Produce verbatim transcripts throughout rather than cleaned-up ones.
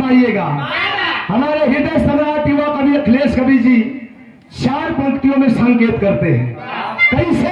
फरमाइएगा। हमारे हृदय सम्राट युवा कवि अखिलेश कवि जी चार पंक्तियों में संकेत करते हैं। कैसे?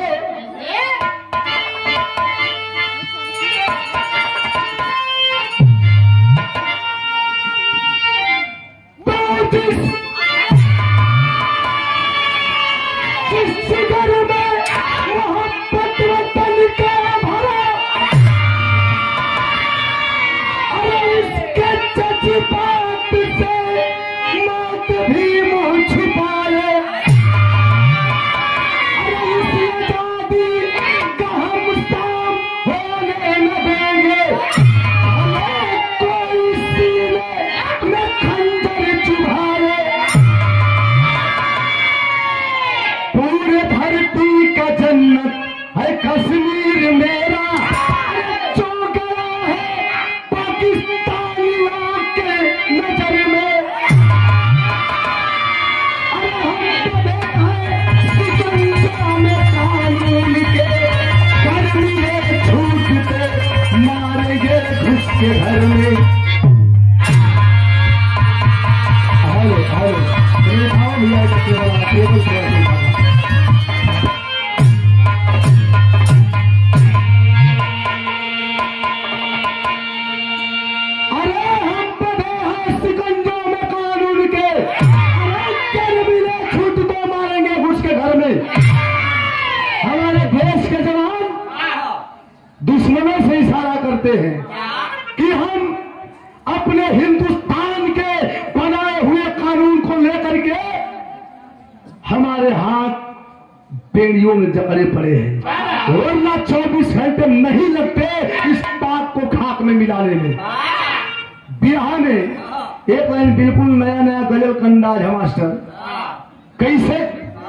दुश्मनों से इशारा करते हैं कि हम अपने हिंदुस्तान के बनाए हुए कानून को लेकर के हमारे हाथ बेड़ियों में जकड़े पड़े हैं, वरना चौबीस घंटे नहीं लगते इस बात को खाक में मिलाने में। बिहार में एक लाइन बिल्कुल नया नया गजल का अंदाज है मास्टर। कैसे?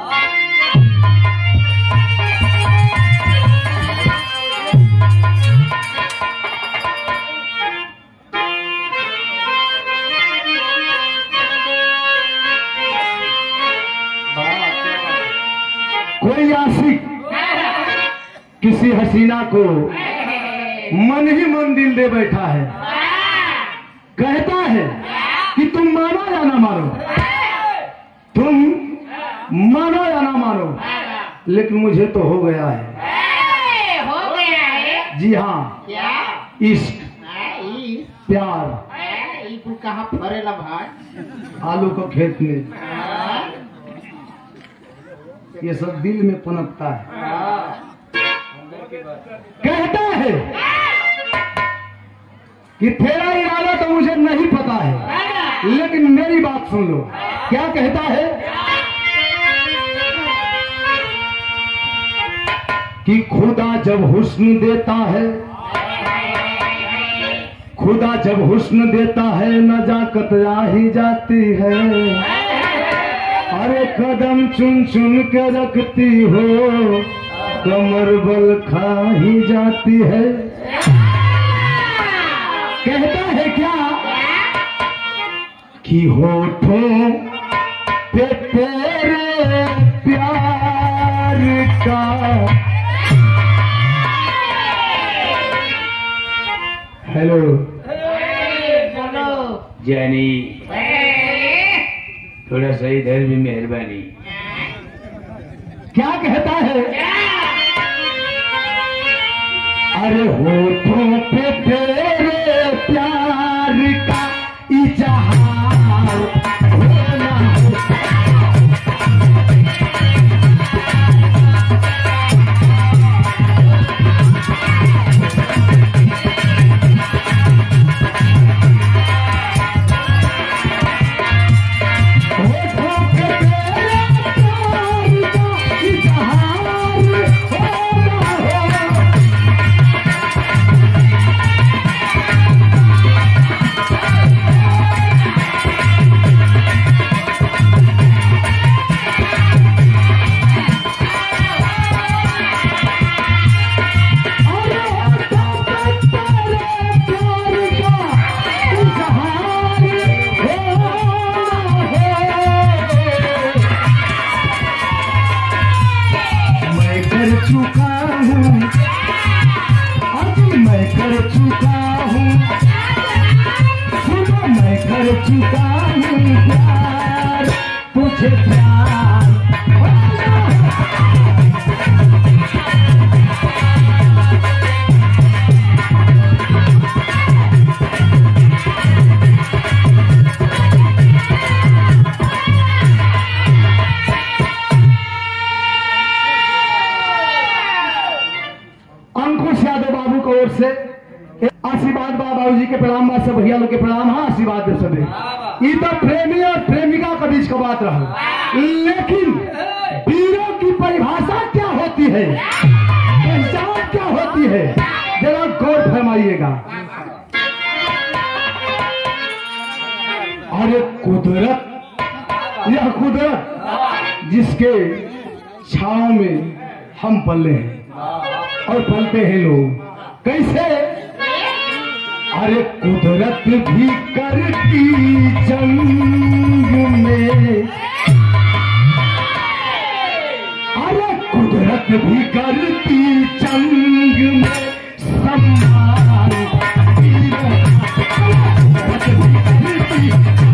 कोई आशिक किसी हसीना को मन ही मन दिल दे बैठा है, कहता है कि तुम मानो या ना मानो, तुम मानो या ना मानो, लेकिन मुझे तो हो गया है। हो गया है? जी हाँ, क्या? इश्क, प्यार। तू कहाँ फरेला भाई? आलू को खेत में, ये सब दिल में पनपता है। कहता है कि तेरा इरादा तो मुझे नहीं पता है, लेकिन मेरी बात सुन लो। क्या कहता है? कि खुदा जब हुस्न देता है, खुदा जब हुस्न देता है, नजाकत आ ही जाती है। अरे कदम चुन चुन के रखती हो, कमर बल खा ही जाती है। कहता है क्या कि होठों पे तेरे प्यार का हेलो जानी, थोड़ा सा इधर भी मेहरबानी। क्या कहता है? अरे होठों पे तेरे प्यार का इजहार होना, चुकाऊं प्यार तुझे प्यार। अंकुश यादव बाबू की ओर से आशीर्वाद बाबू जी के प्रणाम बा, सब भैया लोग के प्रणाम। हाँ आशीर्वाद दे सबे। ये तो प्रेमी और प्रेमिका के बीच का बात रहा, लेकिन वीरों की परिभाषा क्या होती है, पहचान क्या होती है, जरा गौर फरमाइएगा। अरे कुदरत, यह कुदरत जिसके छांव में हम पले हैं और पलते हैं लोग, कैसे? अरे कुदरत भी करती जंग में, अरे कुदरत भी करती जंग में सम्मान, कुदरत भी करती।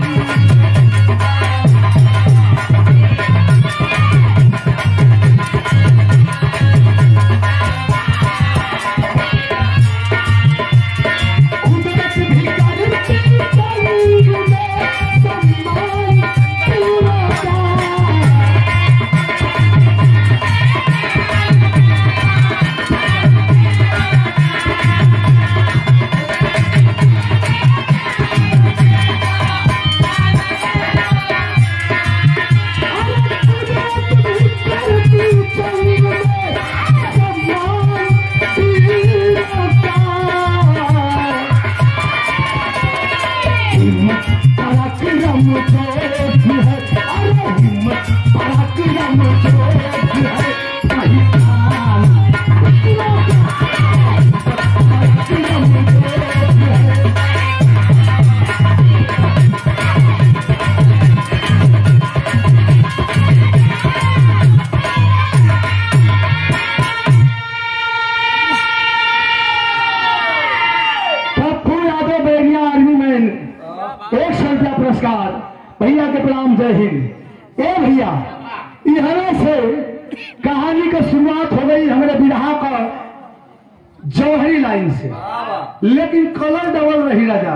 एक सौ रुपया पुरस्कार, भैया के प्रणाम, जय हिंद। ए भैया, यहाँ से कहानी का शुरुआत हो गई हमारे बिरहा का जौहरी लाइन से, लेकिन कलर डबल रही राजा।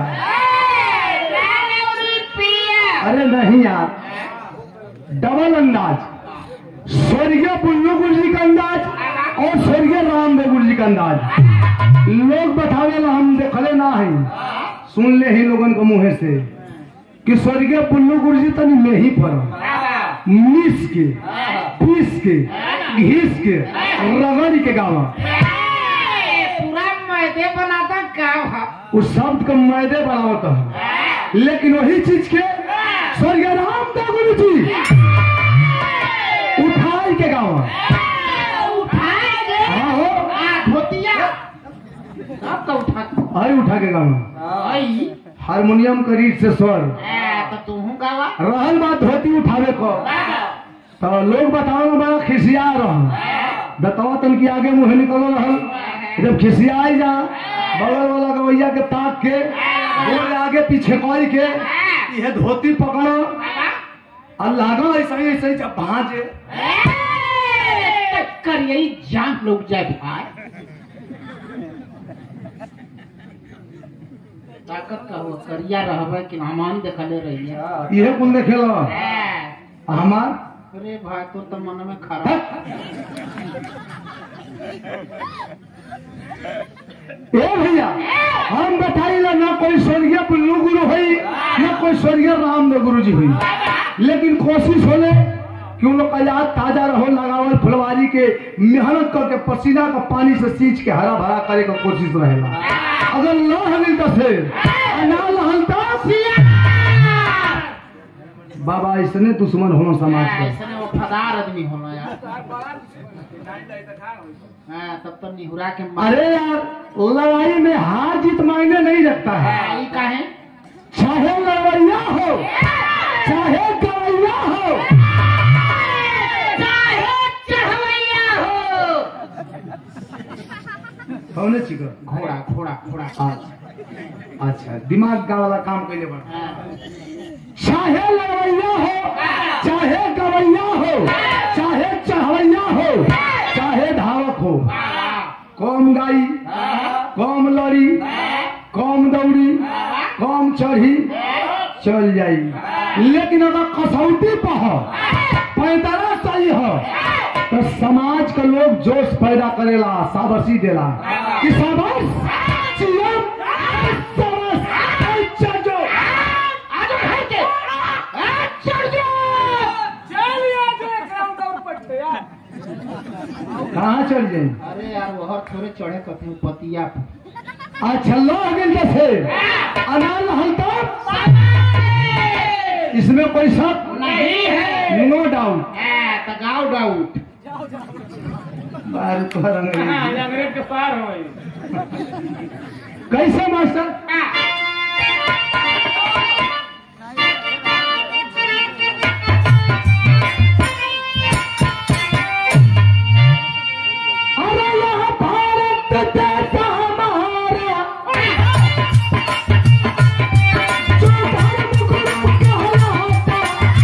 अरे नहीं यार, डबल अंदाज, स्वर्गीय पुल्लू गुरुजी का अंदाज और स्वर्गीय रामदेव गुरुजी का अंदाज। लोग बतावे ना, हम देखले ना है, सुन ले ही लोगन को मुँह से कि स्वर्गीय पुल्लू गुरुजी तनी में ही पर मिस के पीस के घीस के रगड़ के गावा, पूरा मैदे बनाता गाँव, उस शब्द का मैदे बनाता है, लेकिन वही चीज के स्वर्गीय रामदेव गुरुजी उठाई के गावा, अरे उठा के गावा, हारमोनियम का रीड से स्वर, तो तू गावा। रहल बात धोती उठावे को, तो लोग बताओ बड़ा खिसिया रहा, बताओ तन की आगे मुँह निकलो रहल, जब खिसियाई जा बगल वाला गवैया के ताक के बोले आगे पीछे कोई के यह धोती पकड़ो और लागो ऐसा ही ऐसा ही जब भाजे कर यही जान लोग जाए भाई, ताकत का हो करिया रहबे कि हमान देखले रही है, यह कौन देखेलो हमार? अरे भाई तो तो मन में खराब। ए भैया, हम बताइला ना कोई स्वर्गीय पुल्लू गुरु हुई ना कोई स्वर्गीय रामदेव गुरु जी हुई, लेकिन कोशिश होले कि उन लोग का याद ताजा रहो, लगावल फुलवारी के मेहनत करके पसीना का पानी से सींच के हरा भरा करे का कोशिश रहेगा। अगर न हलिल तो से ना लहलता बाबा इसने दुश्मन होना समाज का, ऐसे वो फदार आदमी होना यार। हाँ, तब तो निहुरा के मार। अरे यार, लड़ाई में हार जीत मायने नहीं रखता है, काहे? चाहे लड़वैया हो चाहे गवैया हो चाहे चढ़वैया हो, कौन चिका घोड़ा घोड़ा घोड़ा। आज अच्छा, दिमाग का वाला काम कैले बड़ा। चाहे लड़वैया हो, चाहे गवैया हो, चाहे चढ़वैया हो, चाहे धावक हो, कौम गाई, कौम लड़ी, कौम दौड़ी, कौम चढ़ी, चल जाई। लेकिन अगर कसौटी पर हो, पैदरा सही हो, तो समाज का लोग जोश पैदा करेला, शाबाशी देला कि शाबाश चियम, शाबाश, चढ़ जाओ, आज घर के चढ़ जाओ, चल आ जाए ग्राउंड और पट्टे यार। कहाँ चल जाए? अरे यार वह थोड़े चढ़े कथे पतिया पर। अच्छा लो अगल जैसे अनाल हलता, इसमें कोई शक नहीं है, नो डाउट। तगाव डाउट बार तो अंग्रेजी। हाँ, अंग्रेज के पार हो। कैसे मास्टर? अरे यहाँ भारत जैसा हमारा जो धर्म गुरु कहलाता,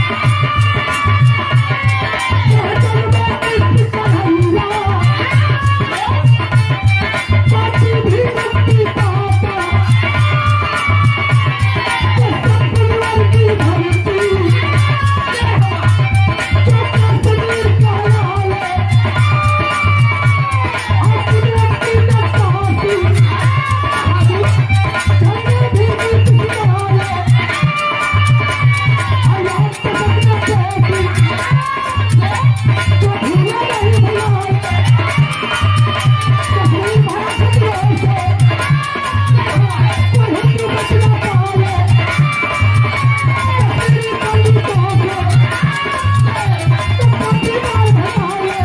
यह जन्म किसका हल्ला, बाकी भी मुक्ति पाता, ये सब दुनिया की धरती, जो कश्मीर कहलाए, अपने की नतासी, जन्म भी मुक्ति पाए, आयात सपना कैसी, जो भूला नहीं भुलाए, कश्मीर भारत देश है, कोई हिंदू बचना पाए, कश्मीरी पंडित होके, तो पंडित मार भगाए,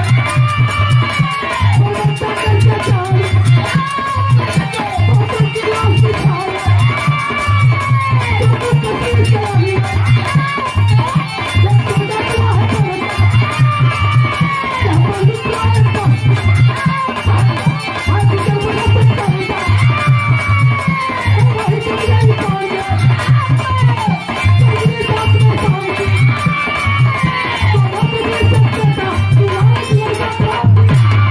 वो बच्चा करके जाए, बहुतों की लाश बिछाए, जो तू कश्मीर से आई, जब तुमने क्या है करना, क्या पंडित मारे बस, आज जब वो कुछ करेगा, वो वही तुम नहीं पाएंगे, तुम्हारी बात में शांति, तो वो भी सत्यता, तुम्हारी लड़का प्राप्ति।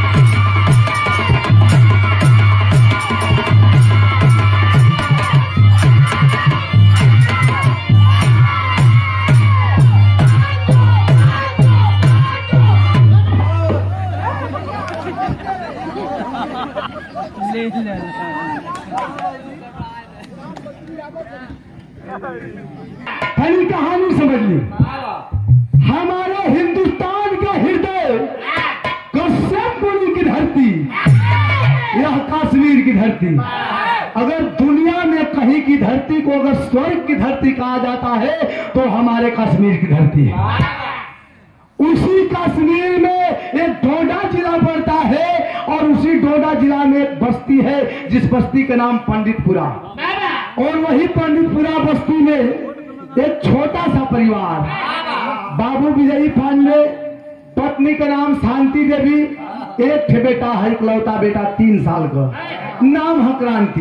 पहली कहानी समझ ली। हमारे हिंदुस्तान का हृदय कश्यप मुनि की धरती, यह कश्मीर की धरती। अगर दुनिया में कहीं की धरती को अगर स्वर्ग की धरती कहा जाता है तो हमारे कश्मीर की धरती है। उसी कश्मीर में एक डोडा जिला पड़ता है और उसी डोडा जिला में एक बस्ती है जिस बस्ती का नाम पंडितपुरा। और वही पंडितपुरा बस्ती में एक छोटा सा परिवार, बाबू विजयी पांडे, पत्नी का नाम शांति देवी, एक ठे बेटा है, इकलौता बेटा तीन साल का, नाम है क्रांति।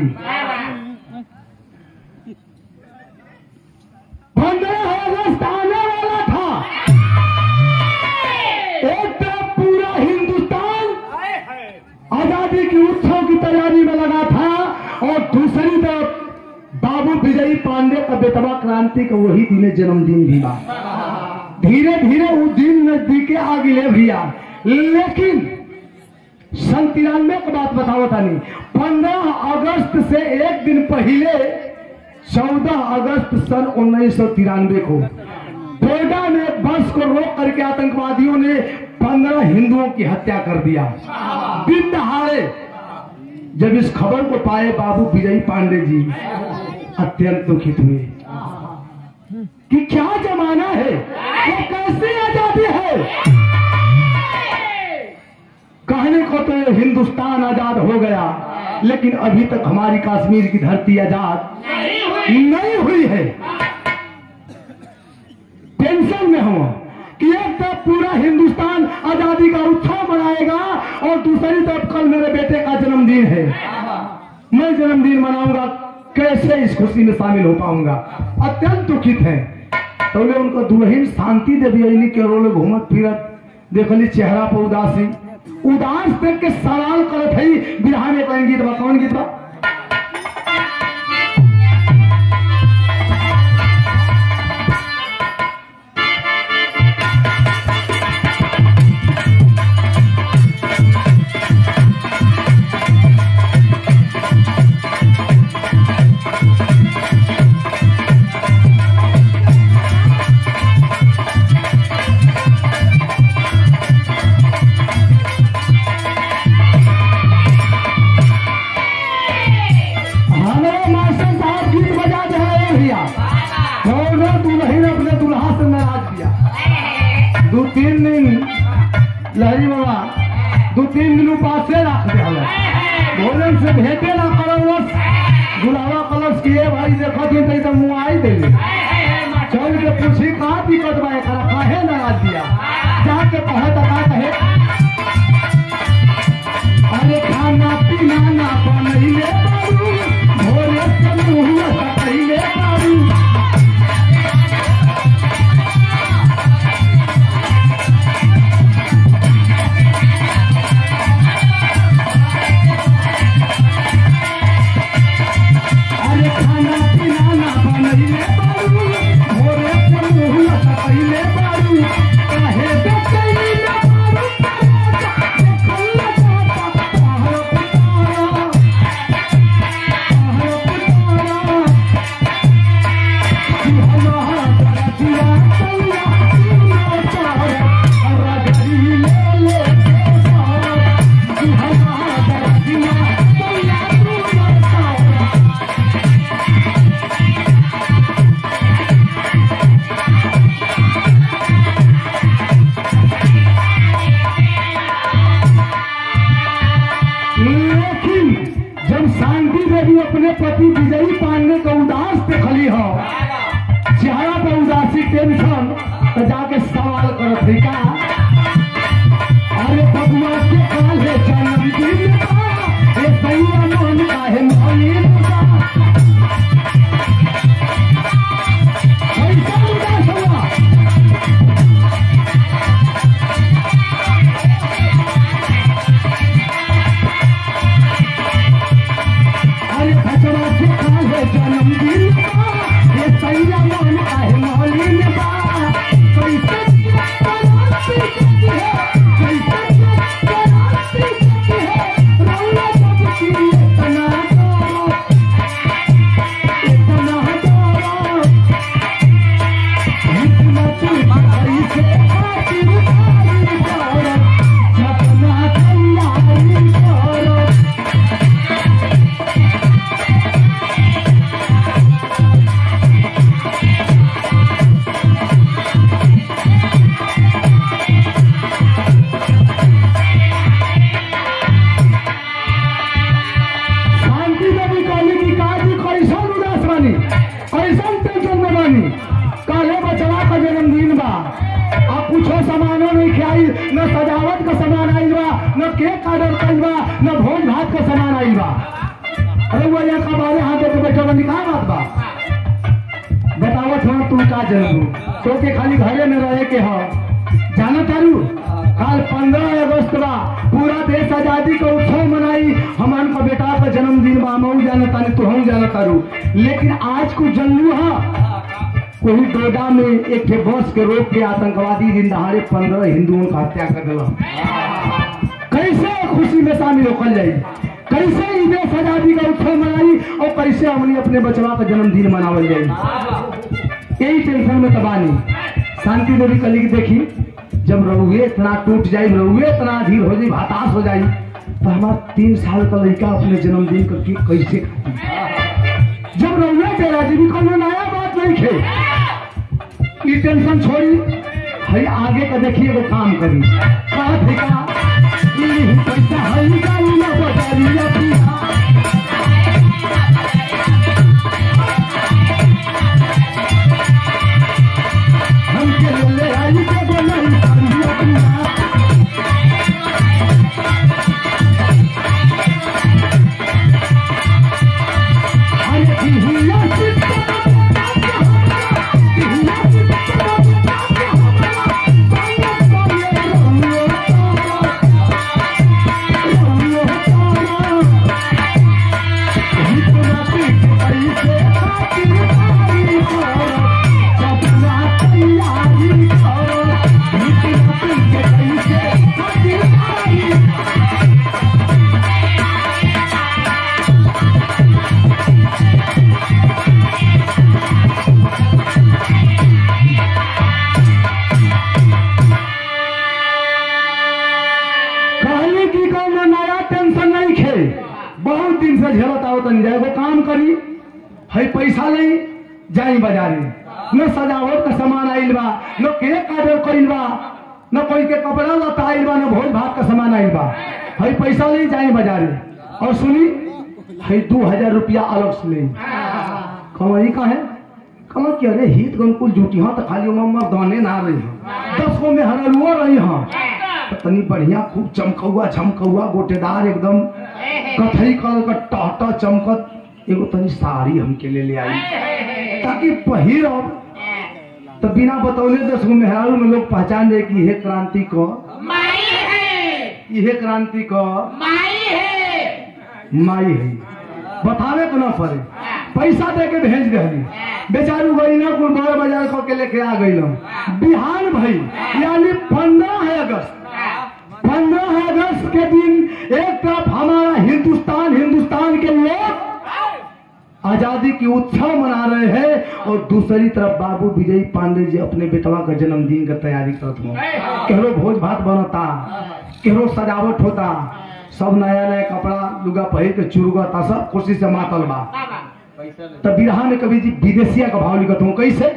पंद्रह अगस्त आने वाला था, एक तरफ पूरा हिंदुस्तान आजादी की उत्सव की तैयारी में लगा था और दूसरी तरफ बाबू विजयी पांडे का बेटवा क्रांति का वही दिन जन्मदिन भी था। धीरे धीरे वो दिन नजदीके आ गिले भैया। लेकिन सन तिरानवे की बात बताओ था नहीं, पंद्रह अगस्त से एक दिन पहले चौदह अगस्त सन उन्नीस सौ तिरानवे को डोडा में बस को रोक करके आतंकवादियों ने पंद्रह हिंदुओं की हत्या कर दिया दिन दहाड़े। जब इस खबर को पाए बाबू विजयी पांडे जी अत्यंत दुखित हुए कि क्या जमाना है, वो कैसी आजादी है। कहने को तो हिंदुस्तान आजाद हो गया, लेकिन अभी तक हमारी कश्मीर की धरती आजाद नहीं हुई है। टेंशन में हो कि एक तरफ पूरा हिंदुस्तान आजादी का उत्सव मनाएगा और दूसरी तरफ कल मेरे बेटे का जन्मदिन है, मैं जन्मदिन मनाऊंगा। कैसे कैसे इस खुशी में शामिल हो पाऊंगा, अत्यंत दुखित है। तो वे उनको दुल्हन शांति देवी अली के रोल घूमत फिरत देखली चेहरा पर उदासी, उदास देख के सवाल करत है बिरहा में कौन गीत बा, कौन गीत बा? दो तीन दिन लहरी बाबा दो तीन दिन उपास से रख दे, भोजन से भेटे ना करस, गुलावा कलश किए भाई देखो दिन तो मुँह आई दे चल के पूछी कहा दिक्कत बा, काहे ना दिया जाके कहे तो का कहे, अरे खाना पीना ना बनैले बाबू, भोरे से मुँह सकैले बाबू। अपने पति विजयी पांडे को उदास देखली हो, चेहरा पर उदासी टेंशन, तो जाके सवाल करत है का, अरे बबुआ के काले जन्मदिन का, ये सैया मन काहे मौलिन का, कैसा उदास हुआ? जन्मदिन का ये सैया मन काहे मौलिन का, कैसे कराती है, कैसे कराती है, रौला जब की इतना दो, इतना दो, इतना तुम्हारी से खातिर तारी करो, सपना तैयारी करो। न सजावट का सामान आई बा, न केक ऑर्डर कइल बा, न भोज भात का सामान आई बा। अरे वो यहाँ का बारे हाथ देके बैठो बनी कहाँ बात बा? बतावत हो तुम का जनू तो के खाली घरे में रहे के हो, जाना तारू काल पंद्रह अगस्त बा, पूरा देश आजादी का उत्सव मनाई, हमान का बेटा का जन्मदिन बा, मऊ जाना तानी तो हम जाना तारू, लेकिन आज को जनलू है कोई डोडा में एक के बस के रोक के आतंकवादी दिन दहाड़े पंद्रह हिंदुओं का हत्या कर दिला। कैसे खुशी में शामिल होकर जाए, कैसे ईद आजादी का उत्सव मनाई और कैसे हमने अपने बचवा का जन्मदिन मनावल जाए, यही टेंशन में तबानी। शांति देवी कली की देखी जब रहुए इतना टूट जाये, रहुए इतना अधीर हो जाये, हताश हो जाये, तो हमारा तीन साल का लड़का अपने जन्मदिन का कैसे खाती? जब रहुए के राजीवी को नया बात नहीं खे, ये टेंशन छोड़ी भाई आगे का देखिए वो काम करी का पैसा है ना बजारिया हमके ले आई के बोलाई अरे करी है पैसा नहीं जाई बाजारे न सजावट का सामान आइल बा न केक ऑर्डर कइल बा न कोई के कपड़ा लता आइल बा न भोज भात का सामान आइल बा है पैसा नहीं जाई बाजारे और सुनी है दो हजार रुपया अलग से ले कमाई का है कमा कि अरे हित गनकुल जूटी हाँ तो खाली उमर दाने ना रही हाँ दस गो में हरलुआ रही हाँ तो तनी बढ़िया खूब चमकौआ झमकौआ गोटेदार एकदम कथई कलर का टाटा चमकत एगो तनी साड़ी हमके ले ले आई ताकि पहिर तो बिना बतौले दस गो मेहरारू में लोग पहचान जाए कि यह क्रांति को यह क्रांति को माई है बतावे को ना पड़े पैसा दे के भेज दे बेचारू गई ना कुल बारह बाजार को के लेके आ गई बिहान भाई यानी पंद्रह है अगस्त पंद्रह अगस्त के दिन एक तरफ हमारा हिंदुस्तान हिंदुस्तान के लोग आजादी की उत्सव मना रहे हैं और दूसरी तरफ बाबू विजय पांडे जी अपने बेटवा का जन्मदिन का तैयारी करते हो केहरो भोज भात बनता केहरो सजावट होता सब नया नया कपड़ा लुगा पहिर के चुरगता सब खुशी से मातल बा तब बिरहा में कभी जी विदेशिया का भाव लिखत हूँ कैसे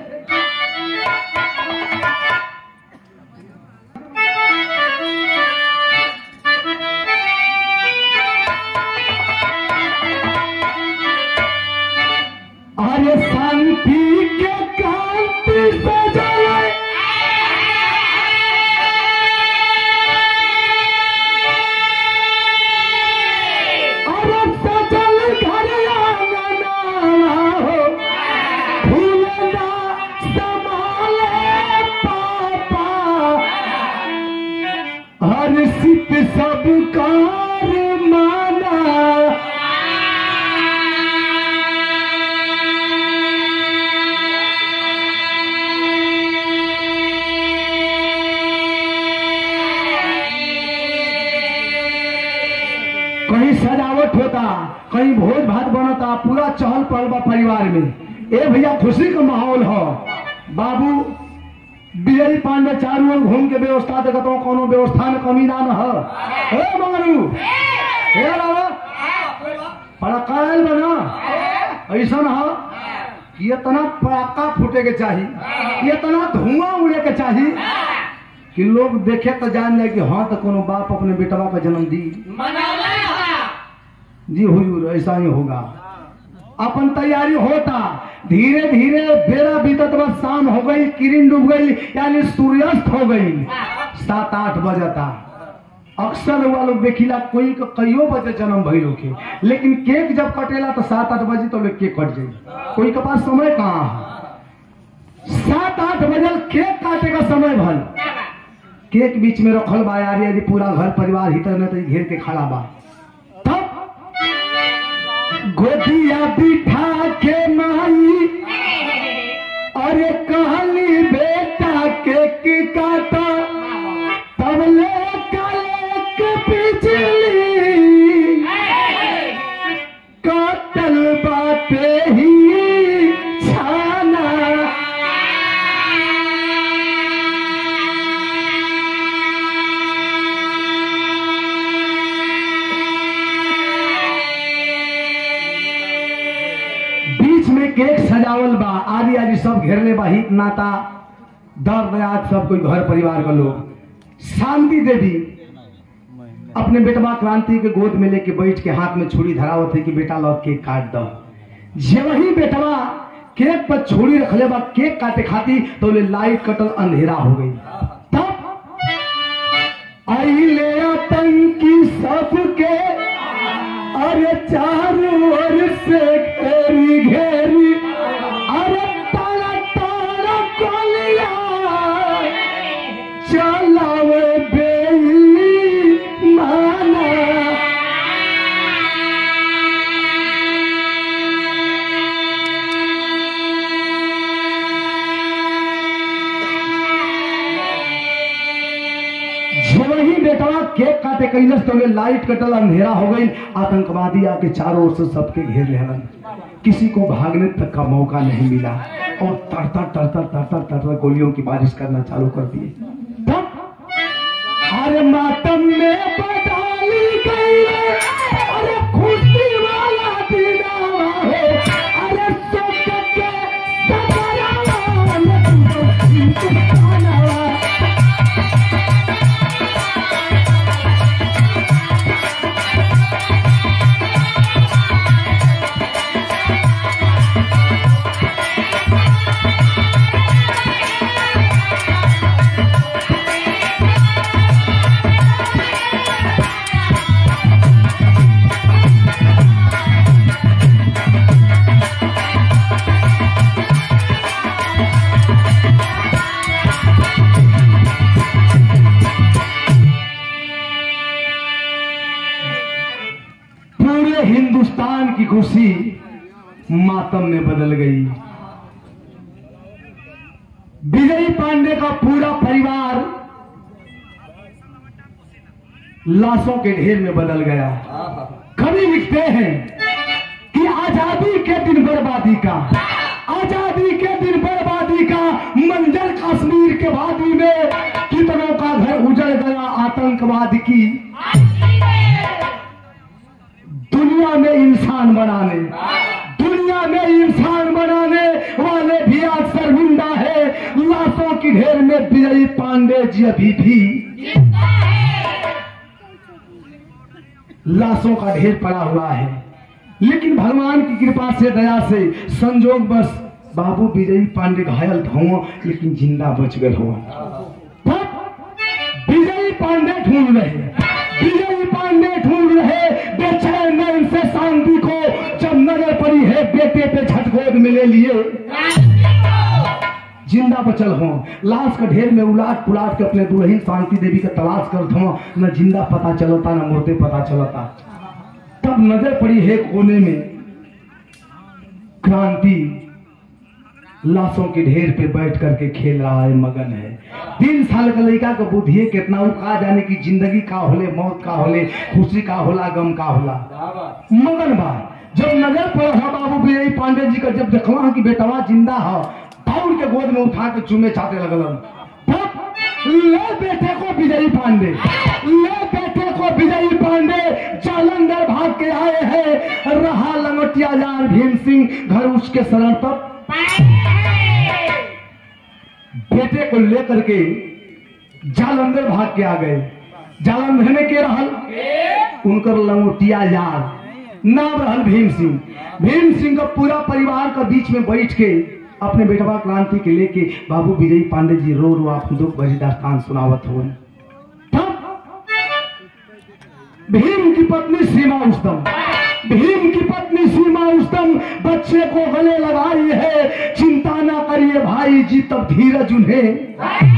अरे शांति के कांति से जले अरे सजल घर आंगना हो फूलना संभाले पापा हर सित सब कार माना कहीं सजावट होता कहीं भोज भात बनता पूरा चहल पहल बा परिवार में ए भैया खुशी का माहौल हो बाबू विजय पांडे चारों ओर घूम के व्यवस्था देखत हो कोनो व्यवस्था में कमी ना न हो ए मंगरू ए लाला पड़कायल बना ऐसा ना हो ये तना पड़ाका फूटे के चाहिए ये तना धुआं उड़े के चाहिए कि लोग देखे तो जान जाए कि हाँ तो कोनो बाप अपने बेटवा का जन्म दी जी हुजूर ऐसा ही होगा अपन तैयारी होता धीरे धीरे बेरा बीतत बस शाम हो गई किरण डूब गई यानी सूर्यास्त हो गई सात आठ बजता अक्सर हुआ लोग देखिला कोई को कईयो बजे जन्म भइलो के लेकिन केक जब कटेला तो सात आठ बजे तो केक कट जाये कोई के पास समय कहाँ है सात आठ बजे केक काटे का समय भल केक बीच में रखल बा यार यदि पूरा घर परिवार हितर में तो घेर के खड़ा बा तब गोदिया बिठा के माई अरे कहली बेटा केक काटा तब ले के बिजली काटल बाते ही छाना केक सजावल बा आदि आदि सब घेरले बा हित नाता दर्द याद सब कोई घर परिवार का लोग शांति देवी अपने बेटवा क्रांति के गोद में लेके बैठ के हाथ में छुरी धरावत है कि बेटा लौट केक काट दो जे वही बेटवा केक पर छुरी रखले बा केक काटे खाती तो ले लाइट कटल अंधेरा हो गई तब आई ले आतंकी सबके अरे चारों ओर से घेरी घेरी अरे ताला ताला कोलिया चलावे बेईमाना वही बेटवा केक काटे कैलस तो लाइट कटल अंधेरा हो गई आतंकवादी आके चारों ओर से सबके घेर लेहलन किसी को भागने तक का मौका नहीं मिला और तरतर तरतर तरतर तरतर गोलियों की बारिश करना चालू कर दिए तब अरे मातम में बदली गई अरे खुशी वाला दिन है खुशी मातम में बदल गई। विजयी पांडे का पूरा परिवार लाशों के ढेर में बदल गया। कवि लिखते हैं कि आजादी के दिन बर्बादी का, आजादी के दिन बर्बादी का मंजर कश्मीर के वादी में, कितनों का घर उजड़ गया आतंकवाद की। दुनिया में इंसान बनाने, दुनिया में इंसान बनाने वाले भी आज शर्मिंदा है। लाशों की ढेर में विजयी पांडे जी अभी भी लाशों का ढेर पड़ा हुआ है, लेकिन भगवान की कृपा से, दया से, संजोग बस बाबू विजयी पांडे घायल हो लेकिन जिंदा बच गए हो। विजयी पांडे ढूंढ रहे, विजयी पांडे ढूंढ रहे बेचैन नैन से शांति को, जब नजर पड़ी है बेटे पे झटकोद में ले लिए जिंदा बचल हो। लाश का ढेर में उलाट पुलाट के अपने दुल्हन शांति देवी का तलाश करत हो, न जिंदा पता चलता न मुर्दे पता चलता। तब नजर पड़ी है कोने में क्रांति लाशों के ढेर पे बैठ करके खेल रहा है, मगन है। तीन साल का लड़का का बुद्धि कितना कहा जाने की जिंदगी का होले, मौत का होले, खुशी का होला, गम का होला, मगन बा। जब नजर पड़ा बाबू विजयी पांडे जी का, जब देखला कि बेटवा जिंदा है, दौड़ के गोद में उठा के चूमे चाटे लगल। ले बेटे को विजयी पांडे, ले बेटे को विजयी पांडे जालंधर भाग के आए हैं। रहा लंगोटिया यार भीम सिंह घर उसके शरण तक, बेटे को लेकर के जालंधर भाग के आ गए। जालंधर में के रहल उनकर लंगोटिया यार, नाम रहल भीम सिंह। भीम सिंह का पूरा परिवार का बीच में बैठ के अपने बेटवा क्रांति के लेके बाबू विजयी पांडे जी रो रो आप दुख भरी दास्तान सुनावत हो। भीम की पत्नी सीमा उस्तम, भीम की पत्नी सीमा उस्तम बच्चे को गले लगाई है। चिंता ना करिए भाई जी, तब धीरज उन्हें,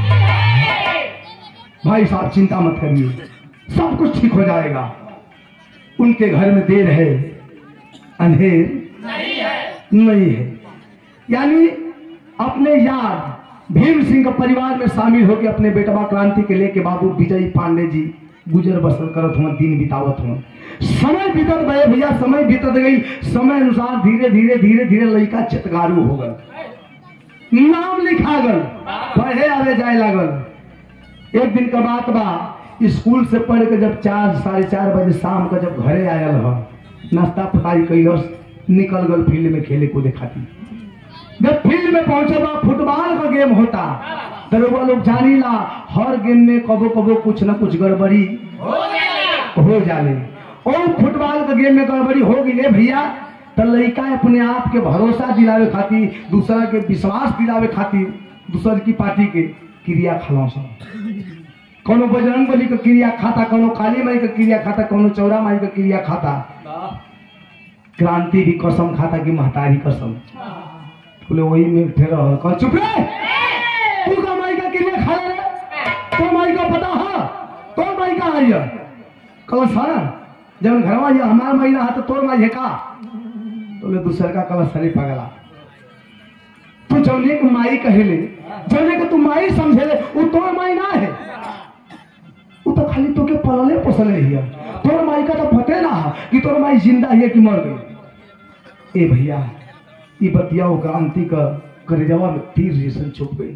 भाई साहब चिंता मत करिए, सब कुछ ठीक हो जाएगा। उनके घर में देर है, अंधेर नहीं है, नहीं है। यानी अपने यार भीम सिंह का परिवार में शामिल होकर अपने बेटवा क्रांति के लेके बाबू विजयी पांडे जी गुजर बसर करत हुआ, दिन बितावत हुआ। समय बीतत गए भैया, समय बीतत गई। समय अनुसार धीरे धीरे धीरे धीरे लड़का चितगारू हो गए, नाम लिखा गल, पढ़े आवे जाए लागल। एक दिन का बात बा, स्कूल से पढ़ के जब चार साढ़े चार बजे शाम का जब घरे आयल हो, नाश्ता पकाई कैलस, निकल गल फील्ड में खेले कूदे खातिर। जब फील्ड में पहुंचे बा, फुटबॉल का गेम होता, दरोगा लोग जानी ला हर गेम में कबो कबो कुछ न कुछ गड़बड़ी हो जाले। और फुटबॉल का गेम में गड़बड़ी हो गई भैया, तो लड़का अपने आप के भरोसा दिलावे खातिर, दूसरा के विश्वास दिलावे खातिर दूसर की पार्टी के क्रिया खिलाओ। कोनो बजरंग बली का क्रिया खाता, कोनो काली माई का क्रिया खाता, कोनो चौरा माई का क्रिया खाता। क्रांति भी कसम खाता कि महतारी कसम, बोले वही में ठहरा कह चुप रहे, तू का माई का क्रिया खा रहे, तो माई का पता है, तो माई का आई है कलश है। जब घर में हमारा माई रहा तो तोर माई है का, तो दूसरे का कलश सरी पगला। तू जौने को माई कहेले, जौने को तू माई समझेले, वो तोर माई ना है, वो तो खाली तो के पलले पोसले है। तोर माई का तो पते ना कि तोर माई जिंदा है कि मर गई। ए भैया, ये बतियाओ क्रांति का करेजवा में तीर जैसे छुप गई।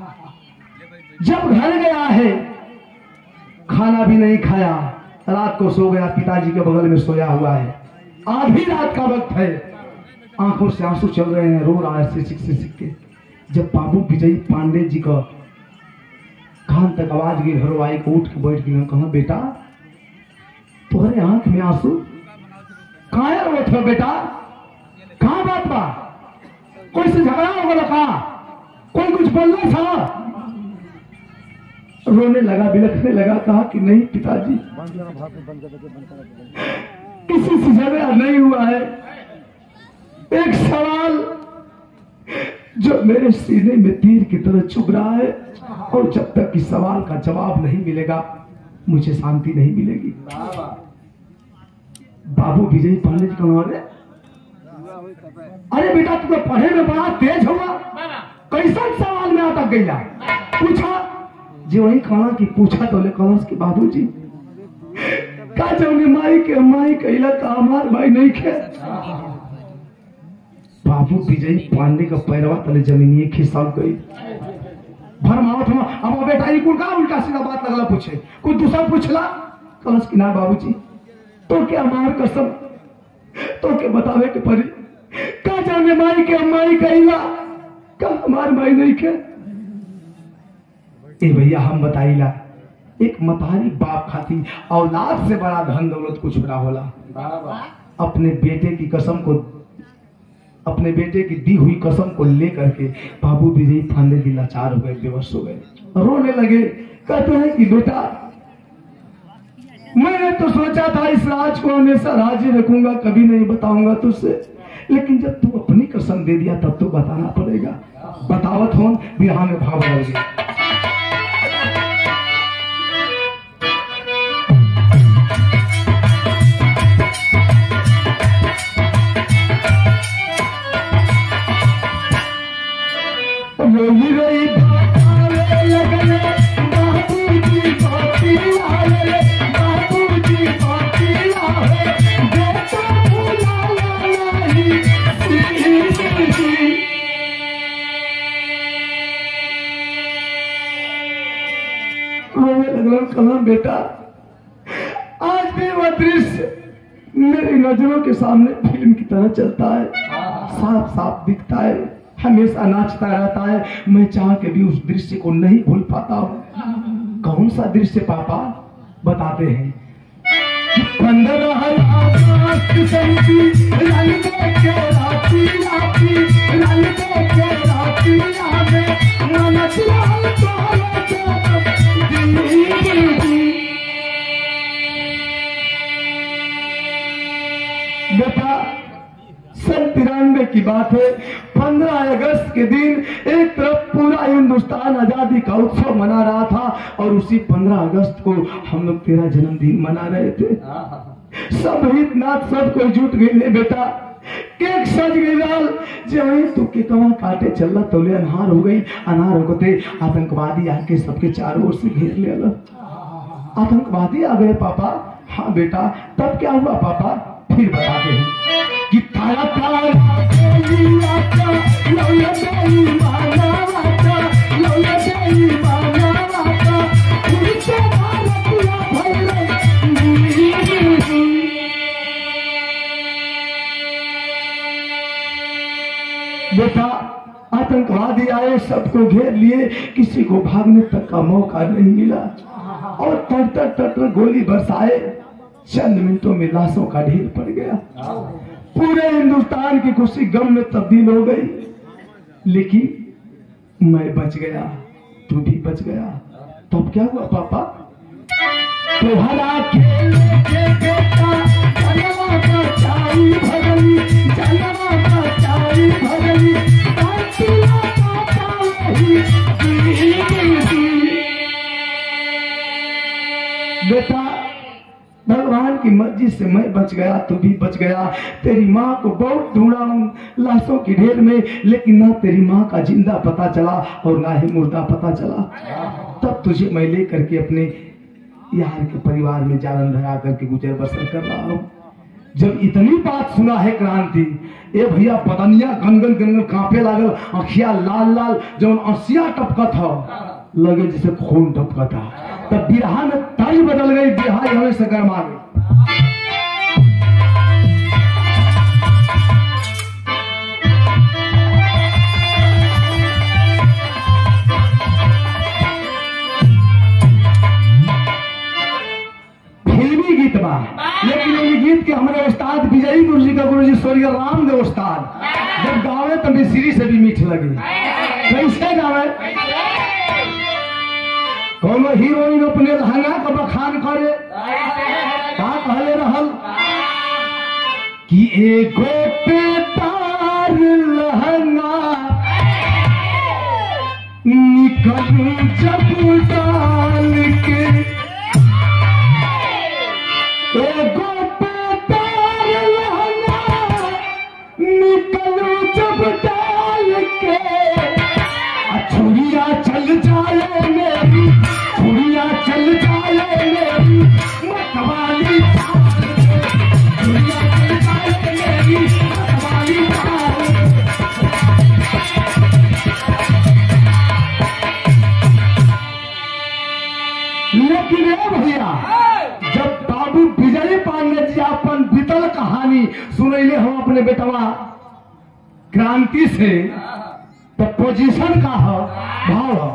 जब घर गया है, खाना भी नहीं खाया, रात को सो गया, पिताजी के बगल में सोया हुआ है। आधी रात का वक्त है, आंखों से आंसू चल रहे हैं, रो रहा है सिक से सिक के। जब बाबू विजयी पांडे जी का कान तक आवाज गई, हरो आई को उठ के बैठ गई। कहा बेटा, तुम्हारे आंख में आंसू कहा रोत हो बेटा, कहा बात बा, कोई से झगड़ा हो गया का, कोई कुछ बोलना था? रोने लगा, बिलखने लगा, कहा कि नहीं पिताजी, किसी से झगड़ा नहीं हुआ है। एक सवाल जो मेरे सीने में तीर की तरह चुभ रहा है, और जब तक इस सवाल का जवाब नहीं मिलेगा मुझे शांति नहीं मिलेगी। बाबू विजयी पांडे जी कहा, अरे बेटा तू तो पढ़े में बड़ा तेज हुआ, बना कैसा सवाल में अटक गया? पूछा जी वही खाना की पूछा तो ले कलश के बाबूजी का जौने माई के माई कहला का हमार भाई नहीं खे। बाबू विजय पांडे का पैरवा तले जमीनिए खिसक गई। भरमावत हम अब बेटा ई कुल का उल्टा सीधा बात लगला पूछे, कुछ दूसरा पूछला कलश की ना बाबूजी तो क्या हमार कसम तो के बतावे के परी का जाने माई के माई कहला का हमार भाई नहीं खे। ए भैया हम बताइला एक मतारी बाप खाती औलाद से बड़ा धन दौलत कुछ ना होला। अपने बेटे की कसम को अपने बेटे की दी हुई कसम को लेकर के बाबू विजय फांदे की लाचार हो गए, बेबस हो गए, रोने लगे। कहते हैं कि बेटा मैंने तो सोचा था इस राज को हमेशा राजी रखूंगा, कभी नहीं बताऊंगा तुझसे, लेकिन जब तू अपनी कसम दे दिया तब तो बताना पड़ेगा। बतावत हो बिहार में भाव बढ़ गया। रोई रोई भावे लगने बाबूजी बाती लाए, बाबूजी बाती लाए, बेटा भुला नहीं रोने लगना। कहा बेटा आज भी वह दृश्य मेरी नजरों के सामने फिल्म की तरह चलता है, साफ साफ दिखता है, हमेशा नाचता रहता है। मैं चाह के भी उस दृश्य को नहीं भूल पाता हूँ। कौन सा दृश्य पापा? बताते हैं। पंद्रह अगस्त की रंग के राती राती रंग के राती आवे मन लाल बेटा सन तिरानवे की बात है। पंद्रह अगस्त के दिन एक तरफ पूरा हिंदुस्तान आजादी का उत्सव मना रहा था और उसी पंद्रह अगस्त को हम लोग तेरा जन्मदिन मना रहे थे। सब हितनाथ सब कोई जुट गई बेटा, केक सज गई लाल जही तू के कवा काटे चलला तोले अनहार हो गई। अनार होते आतंकवादी आके सबके चारों ओर से घेर ले। आतंकवादी आ गए पापा? हाँ बेटा। तब क्या हुआ पापा? फिर बताते हैं कि तारा तारा देवी आका लौला देवी माना आका लौला देवी माना आका उनके भारतीय भैले। बेटा आतंकवादी आए, सबको घेर लिए, किसी को भागने तक का मौका नहीं मिला और तर तर तर तर गोली बरसाए। चंद मिनटों में लाशों का ढेर पड़ गया। पूरे हिंदुस्तान की खुशी गम में तब्दील हो गई। लेकिन मैं बच गया, तू भी बच गया। तब क्या हुआ पापा? तुम्हारा खेल के बेटा जनवा का चाई भगली जनवा का चाई भगली बेटा भगवान की मर्जी से मैं बच गया, तू भी बच गया। तेरी माँ को बहुत ढूंढा हूं लाशों की ढेर में, लेकिन ना तेरी माँ का जिंदा पता चला और ना ही मुर्दा पता चला। तब तुझे मैं ले करके अपने यार के परिवार में जालन धरा करके गुजर बसर कर रहा हूँ। जब इतनी बात सुना है क्रांति, ए भैया बदनिया गनगन गनगन कांपे लागल, अखिया लाल लाल, जब असिया टपकत था लगे जैसे खून टपका था। तब बिरहा में ताई बदल गई, बिरहा हमें से गरमा गई। फिल्मी गीत बा, लेकिन ये गीत के हमारे उस्ताद विजयी गुरु जी का गुरु जी स्वर्गीय रामदेव उस्ताद जब गावे तब मिश्री से भी मीठ लगे। कैसे गावे? कोनो हीरोइन अपने लहंगा का बखान करे, का कहले रहल कि एगो पेटार लहंगा निकलू जब डाल के, एगो पेटार लहंगा निकलू चल जाए मेरी, छुड़िया चल जाए मेरी मतवाली चाल, छुड़िया चल जाए मेरी मतवाली चाल। लेकिन ए भैया, जब बाबू विजय पांडे जी अपन बीतल कहानी सुनैले हम अपने बेटवा क्रांति से, तो पोजीशन का है भाव है।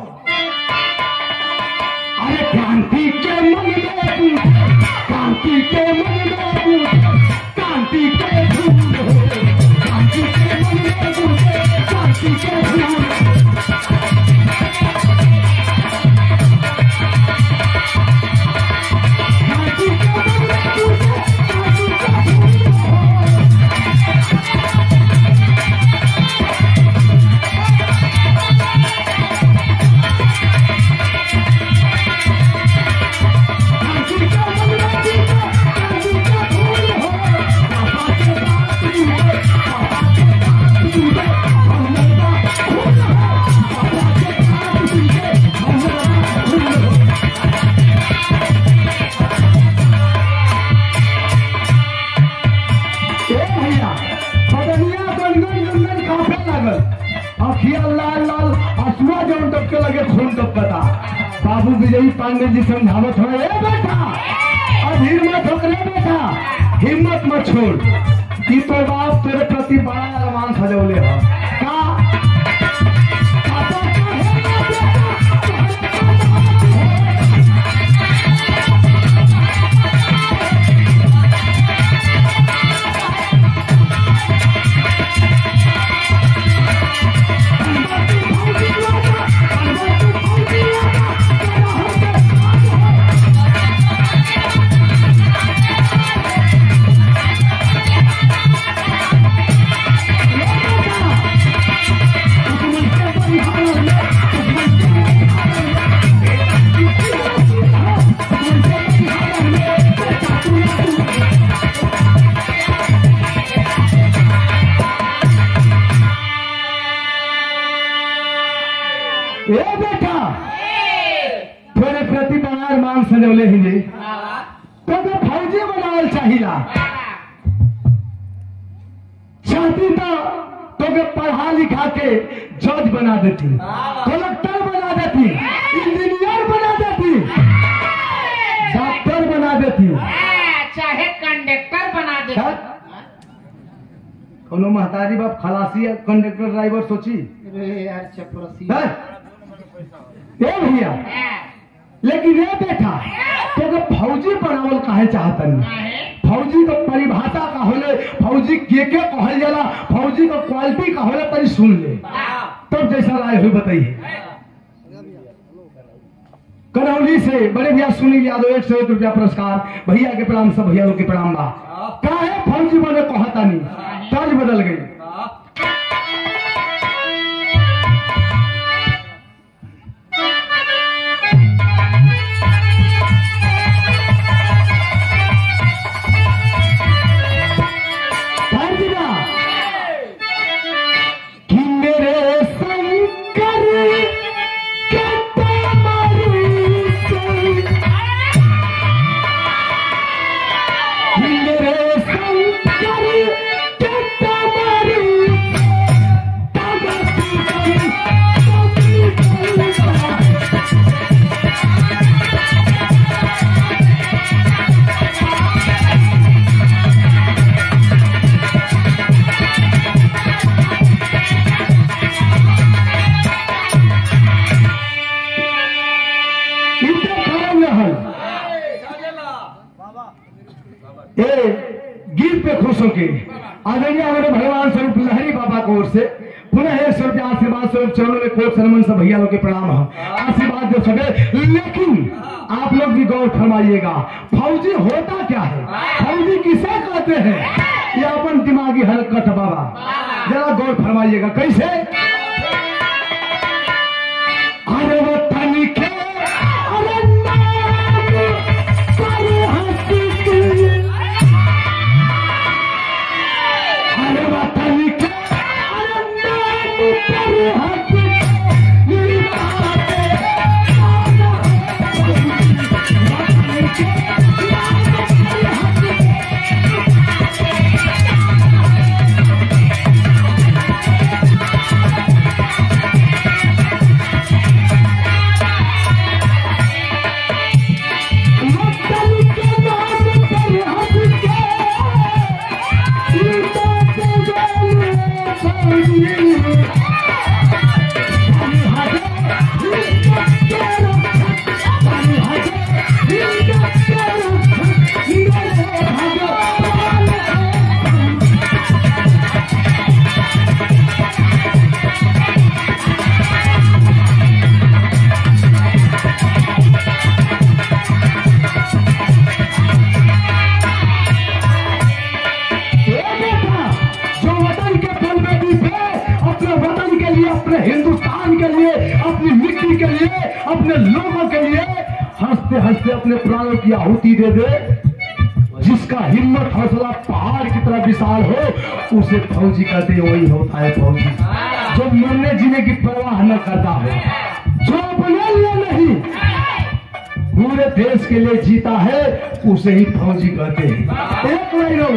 अरे क्रांति के मन में तू, क्रांति के मन में तू, क्रांति के धूल हो, क्रांति के मन में तू, क्रांति के धूल। बाबू विजयी पांडे जी समझावत हो, ए बेटा अब हिम्मत हो करे बेटा, हिम्मत मत छोड़। कि तो बाप तेरे प्रति बड़ा अरमान सजौले हो का सजौले ही नहीं तो तो फौजी बनावल चाहिला, चाहती तो तो के पढ़ा लिखा के जज बना देती, कलेक्टर बना देती, इंजीनियर बना देती, डॉक्टर बना देती, चाहे कंडक्टर बना देती। कोनो महतारी बाप खलासी है कंडक्टर ड्राइवर सोची यार चपरासी ए भैया। लेकिन ये बेटा तो के फौजी बनावल काहे चाहतन, फौजी का परिभाषा का होले, फौजी के के कहल जाला, फौजी का क्वालिटी का होले, तनी सुन ले तब जैसा राय हुई बताइए। करौली से बड़े भैया सुनील यादव एक सौ एक रुपया पुरस्कार, भैया के प्रणाम, सब भैया लोग के प्रणाम बा। काहे फौजी बने कहता नहीं, तर्ज बदल गई। गीत पे खुश होके आदरणीय हमारे भगवान स्वरूप लहरी बाबा की ओर से पुनः एक सौ रुपया आशीर्वाद स्वरूप चरणों में कोट सनमन सब भैया लोग के प्रणाम है, आशीर्वाद दे सके। लेकिन आप लोग भी गौर फरमाइएगा, फौजी होता क्या है, फौजी किसे कहते हैं, ये अपन दिमागी हरकत बाबा जरा गौर फरमाइएगा। कैसे अरे वो तनिके अरे हिंदुस्तान के लिए, अपनी मिट्टी के लिए, अपने लोगों के लिए हंसते हंसते अपने प्राणों की आहुति दे दे। जिसका हिम्मत हौसला पहाड़ की तरह विशाल हो उसे फौजी कहते हैं, वही होता है फौजी। जो मरने जीने की परवाह न करता हो, जो अपने लिए नहीं पूरे देश के लिए जीता है, उसे ही फौजी कहते हैं। एक लाइन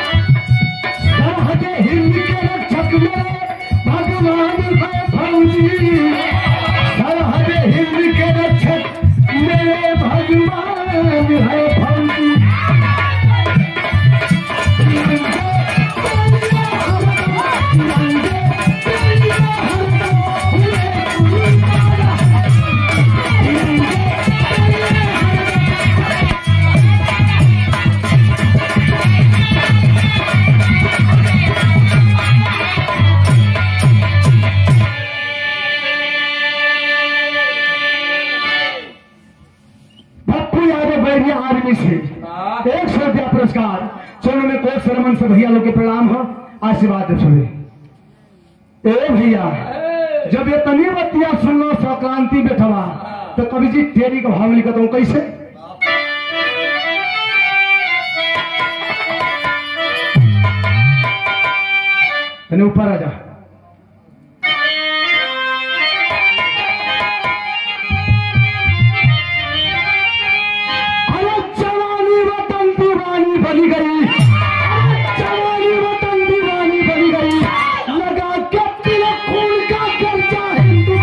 सरहदे हिंद के रक्षक में भगवान है फौजी, सरहदे हिंद के रक्षक मेरे भगवान है फौजी। आर्मी से एक सौ रुपया पुरस्कार। चलो में कोर्ट सरमन से भैया लोग के प्रणाम हो, आशीर्वाद दे छोड़े। ए भैया जब ये तनी बतिया सुनो संक्रांति बैठवा तो कवि जी तेरी का भाव लिखता हूं कैसे। तने ऊपर आ जा। बनी गई जवानी वतन दीवानी बनी गई, लगा के तिलक खून का कर्जा हिंदू,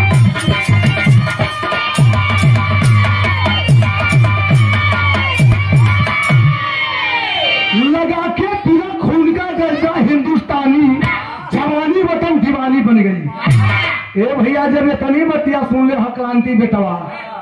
लगा के तिलक खून का कर्जा हिंदुस्तानी, जवानी वतन दीवानी बन गई। ए भैया जब ये तनी बतिया सुन ले क्रांति बेटवा,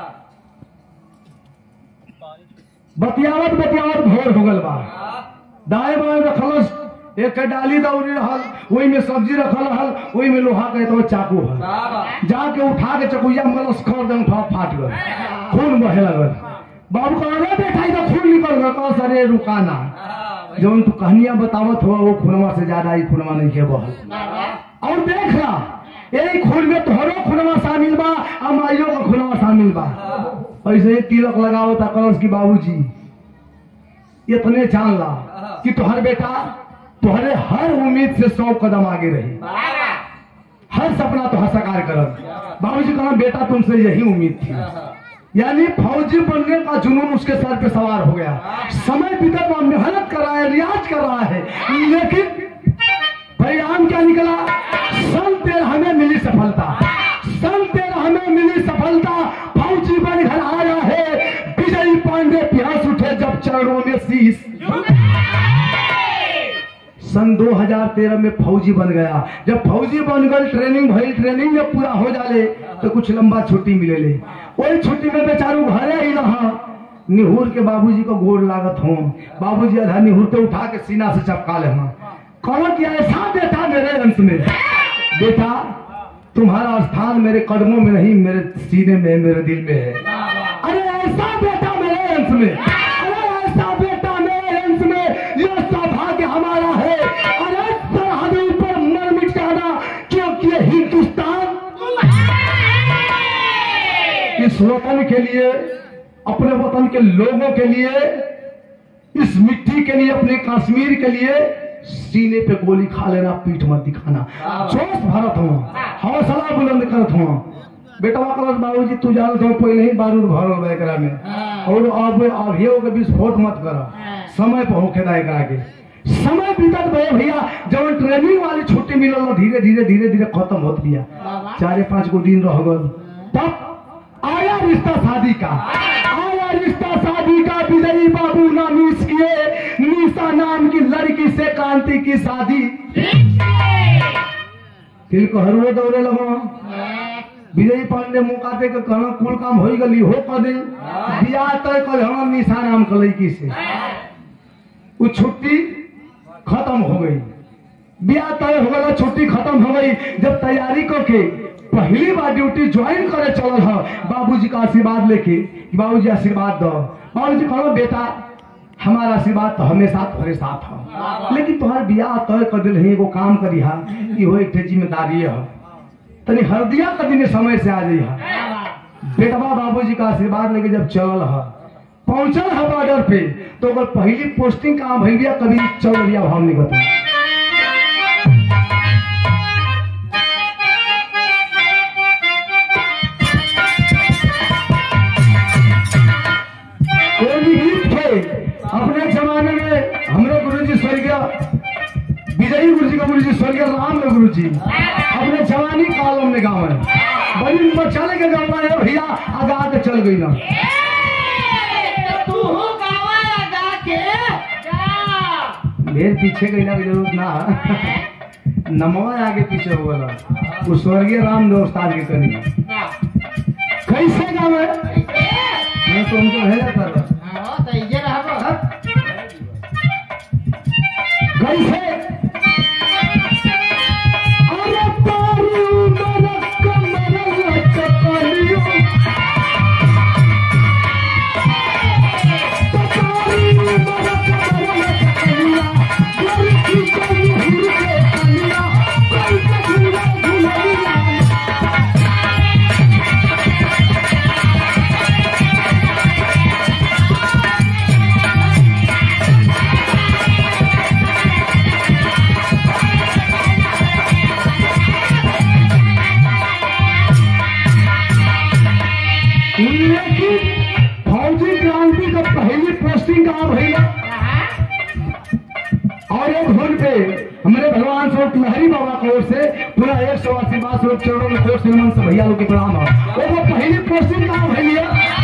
बतियावत बतियावत भोर हो गल बा। दाएं बाएं रखलस, एक डाली दौड़ी रहल, वही में सब्जी रखल रहल, वही में लोहा के तो चाकू है, जाके उठा के चकुया मलस खर दे उठा फाट गल, खून बहे लगल। बाबू कहना बैठा तो खून निकल गया, कहा सरे रुकाना, जो तू कहानियां बतावत हुआ वो खूनवा से ज्यादा ही खूनवा नहीं के बहल। और देख ला यही खून में तोहरो खूनवा शामिल बा, अमाइयों का खूनवा शामिल बा। ऐसे ही तिलक लगाओ था कलश की बाबूजी इतने जान ला कि तुहर बेटा तुहरे हर उम्मीद से सौ कदम आगे रही, हर सपना तो हर साकार कर। बाबूजी कहा बेटा तुमसे यही उम्मीद थी, यानी फौजी बनने का जुनून उसके सर पे सवार हो गया। समय बीता हुआ, मेहनत कर रहा है, रियाज कर रहा है, लेकिन परिणाम क्या निकला? सन तेरह में मिली सफलता, सन तेरह में मिली सफलता। फौजी बन घर आया है विजयी पांडे, प्यास उठे जब चरणों में शीश। सन दो हज़ार तेरह में फौजी बन गया। जब फौजी बन गए, ट्रेनिंग भई, ट्रेनिंग जब पूरा हो जाले तो कुछ लंबा छुट्टी मिले ले। वही छुट्टी में बेचारू घरे ही रहा, निहुर के बाबूजी को गोड़ लागत हो। बाबूजी आधा निहुरते उठा के सीना से चपका ले। कौन किया ऐसा बेटा मेरे अंश में? बेटा तुम्हारा स्थान मेरे कदमों में नहीं, मेरे सीने में, मेरे दिल में है। अरे ऐसा बेटा मेरे अंश में, अरे ऐसा बेटा मेरे अंश में, यह सौभाग्य हमारा है। अरे सरहदों पर मर मिट जाना, क्योंकि हिंदुस्तान इस वतन के लिए, अपने वतन के लोगों के लिए, इस मिट्टी के लिए, अपने कश्मीर के लिए सीने पे गोली खा लेना, पीठ मत दिखाना, जोश भरत हो, हौसला बुलंद करत हो। बेटा कलश बाबूजी तू जानत हो पहले ही बारूद भरल बा एकरा में, और अब अभियो के विस्फोट मत कर, समय पर होके ना एकरा के। समय बीतत गए भैया, जब ट्रेनिंग वाली छुट्टी मिलल धीरे धीरे धीरे धीरे खत्म होत गया। चारे पांच गो दिन रह गल, तब आया रिश्ता शादी का, आया रिश्ता शादी का। विजयी बाबू ना मिस किए, निशा नाम की लड़की से क्रांति की शादी। तिल को हरुए दौड़े लगो, विजयी पांडे मौका दे के कहना कुल काम हो गली हो कर दे, बियाह तय कर हम निशा नाम के लड़की से। वो छुट्टी खत्म हो गई, बियाह तय हो गया, छुट्टी खत्म हो गई। जब तैयारी करके पहली बार ड्यूटी ज्वाइन करे चल है, बाबूजी का आशीर्वाद लेके, बाबूजी आशीर्वाद दो। बाबूजी कहो बेटा हमारा आशीर्वाद तो हमेशा तुम्हारे साथ है, लेकिन तुम्हारे बियाह तय कर दिल है, एगो काम करी हा, ये एक जिम्मेदारी है। तनी हरदिया का दिन समय से आ जाइए। बेटवा बाबूजी का आशीर्वाद लेके जब चलल है, पहुंचल है बॉर्डर पे, तो अगर पहली पोस्टिंग कहाँ भैया कभी चौरिया भाव नहीं बता। कोई भी गीत थे अपने जमाने में, हमारे गुरु जी स्वर्गीय विजयी गुरु जी का गुरु जी स्वर्गीय राम गुरु जी अपने जवानी कालों में गाँव है, बड़ी बचाने के गाँव है भैया, आगा के चल गई ना। मेरे पीछे गई ना जरूरत ना, नमवा आगे पीछे हो बोला, वो स्वर्गीय राम दोस्तार के करी कैसे गाँव है, मैं तुमको है जाता कैसे फौजी क्रांति का पहली पोस्टिंग कहाँ भैया, और एक धुन पे हमारे भगवान स्वरूप लहरी बाबा की ओर से पूरा एक सौ अस्सी बात स्वरूप चरणों में कोर्स निर्माण से भैया लोग के प्रणाम है। वो पहली पोस्टिंग कहाँ भैया,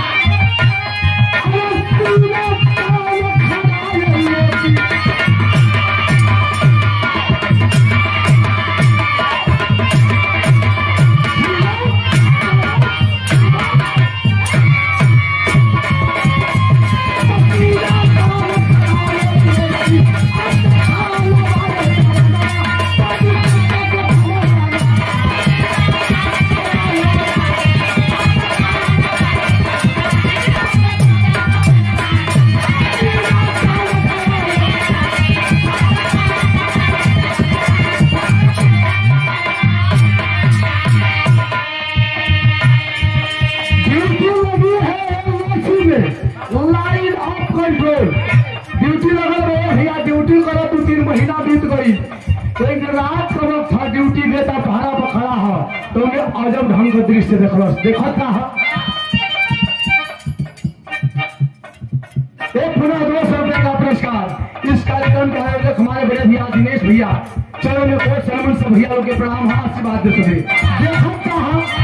लाइन ऑफ कंट्रोल ड्यूटी लगल रहे भैया, ड्यूटी करो दो तीन महीना बीत गई, एक रात का वक्त था, ड्यूटी देता पहरा पर खड़ा है, तो उन्हें अजब ढंग का दृश्य देखल देखा था। एक पुनः दो सौ रुपए का पुरस्कार इस कार्यक्रम के आयोजक हमारे बड़े भैया दिनेश भैया, चलो ने कोई सलमान से भैया लोग के प्रणाम, हाथ से बात दे सके देखा था।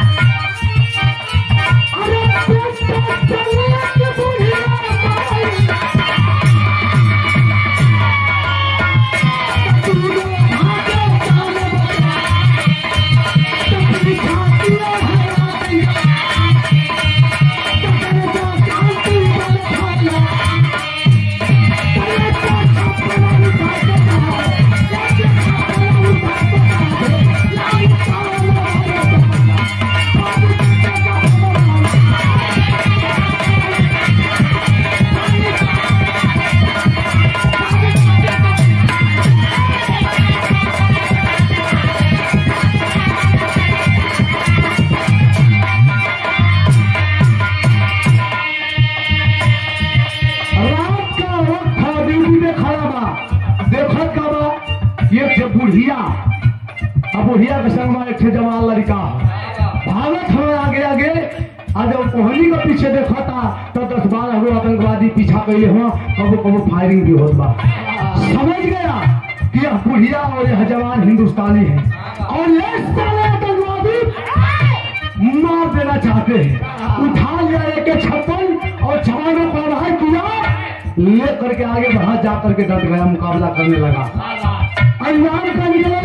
बुढ़िया अब बुढ़िया के संग में एक जवान लड़का भागत हमें आगे आगे आज जब कोहनी के पीछे देखा था तो दस बारह गो आतंकवादी पीछा कैले हो, कबो कबो फायरिंग भी होता, समझ गया कि यह बुढ़िया और यह जवान हिंदुस्तानी है और ये सारे आतंकवादी मार देना चाहते हैं। उठा लिया एक छप्पन और जवानों को लड़ाई किया, ले करके आगे बढ़ा जा करके डट गया, मुकाबला करने लगा। अनजान का निकल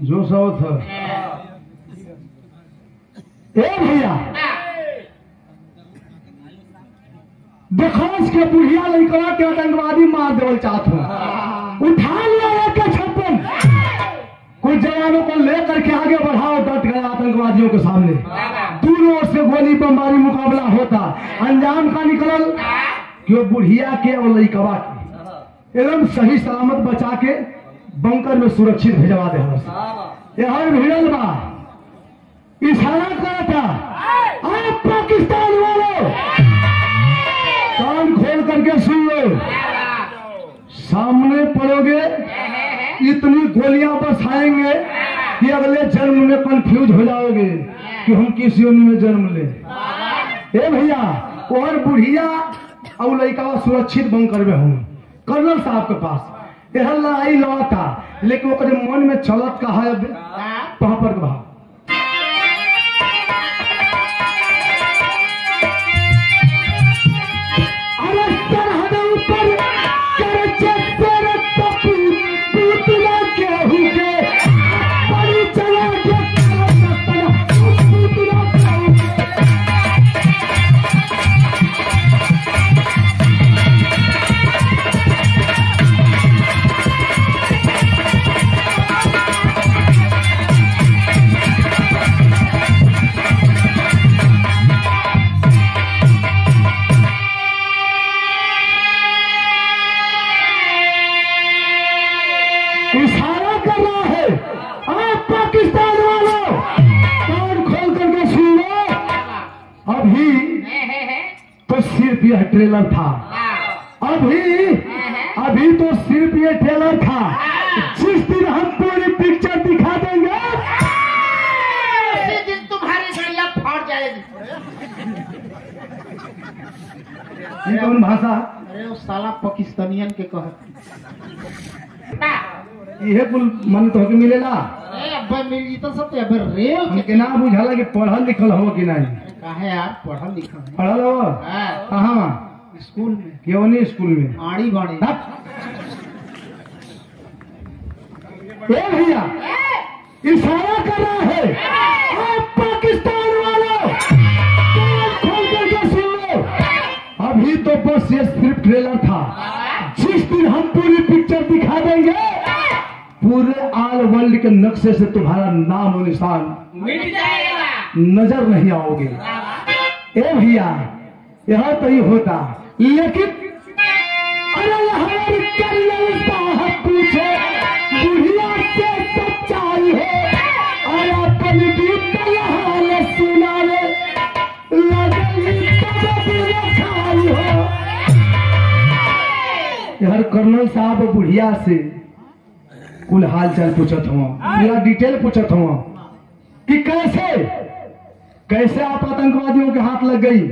जो सौ था ए भैया देखोस के बुढ़िया लड़का के आतंकवादी मार देवल चाहत हूँ उठा लिया एक छप्पन कुछ जवानों को लेकर के आगे बढ़ाओ डट गया आतंकवादियों के सामने दोनों ओर से गोली बमबारी मुकाबला होता अंजाम का निकलल कि वो बुढ़िया के और लड़कवा के एकदम सही सलामत बचा के बंकर में सुरक्षित भेजवा दे हर भिड़ल बा इशारा करता आप पाकिस्तान वालों कान खोल करके सुन लो सामने पड़ोगे इतनी गोलियां बरसाएंगे कि अगले जन्म में कंफ्यूज हो जाओगे कि हम किस योनि में जन्म ले ए भैया और बुढ़िया और लड़का सुरक्षित बंकर में हूँ कर्नल साहब के पास यह लड़ाई लड़ता लेकिन वो मन में चलत का है वहां पर भाव इशारा कर रहा है आप पाकिस्तान वालों कान खोल करके सुन लो अभी तो सिर्फ यह ट्रेलर था अभी अभी तो सिर्फ ये ट्रेलर था जिस दिन हम पूरी पिक्चर दिखा देंगे उसी दिन तुम्हारी गड़िया फाड़ जाएगी। ये कौन भाषा अरे वो साला पाकिस्तानियन के कह ये कुल मन तो के मिलेला अरे अब्बे मिल तो सब अबे रेल हमके ना बुझाला कि पढ़ल लिखल हो कि नहीं काहे यार पढ़ल लिखल है पढ़ल हो हां कहां स्कूल में केवनी स्कूल में आड़ी बाड़ी ए भैया इशारा कर रहा है आप पाकिस्तान वालों खोल करके सुन लो अभी तो बस ये सिर्फ ट्रेलर था जिस दिन हम पूरी पिक्चर दिखा देंगे पूरे ऑल वर्ल्ड के नक्शे से तुम्हारा नाम और निशान मिट जाएगा नजर नहीं आओगे ए भैया यह तो ही होता लेकिन अरे हमारे कर्नल साहब पूछे बुढ़िया से सच्चाई है और अपन बीतल हाल सुनावे लगली तब रखाई हो यार कर्नल साहब बुढ़िया से कुल हाल चाल पूछत हुआ पूरा डिटेल पूछत हुआ कि कैसे कैसे आप आतंकवादियों के हाथ लग गई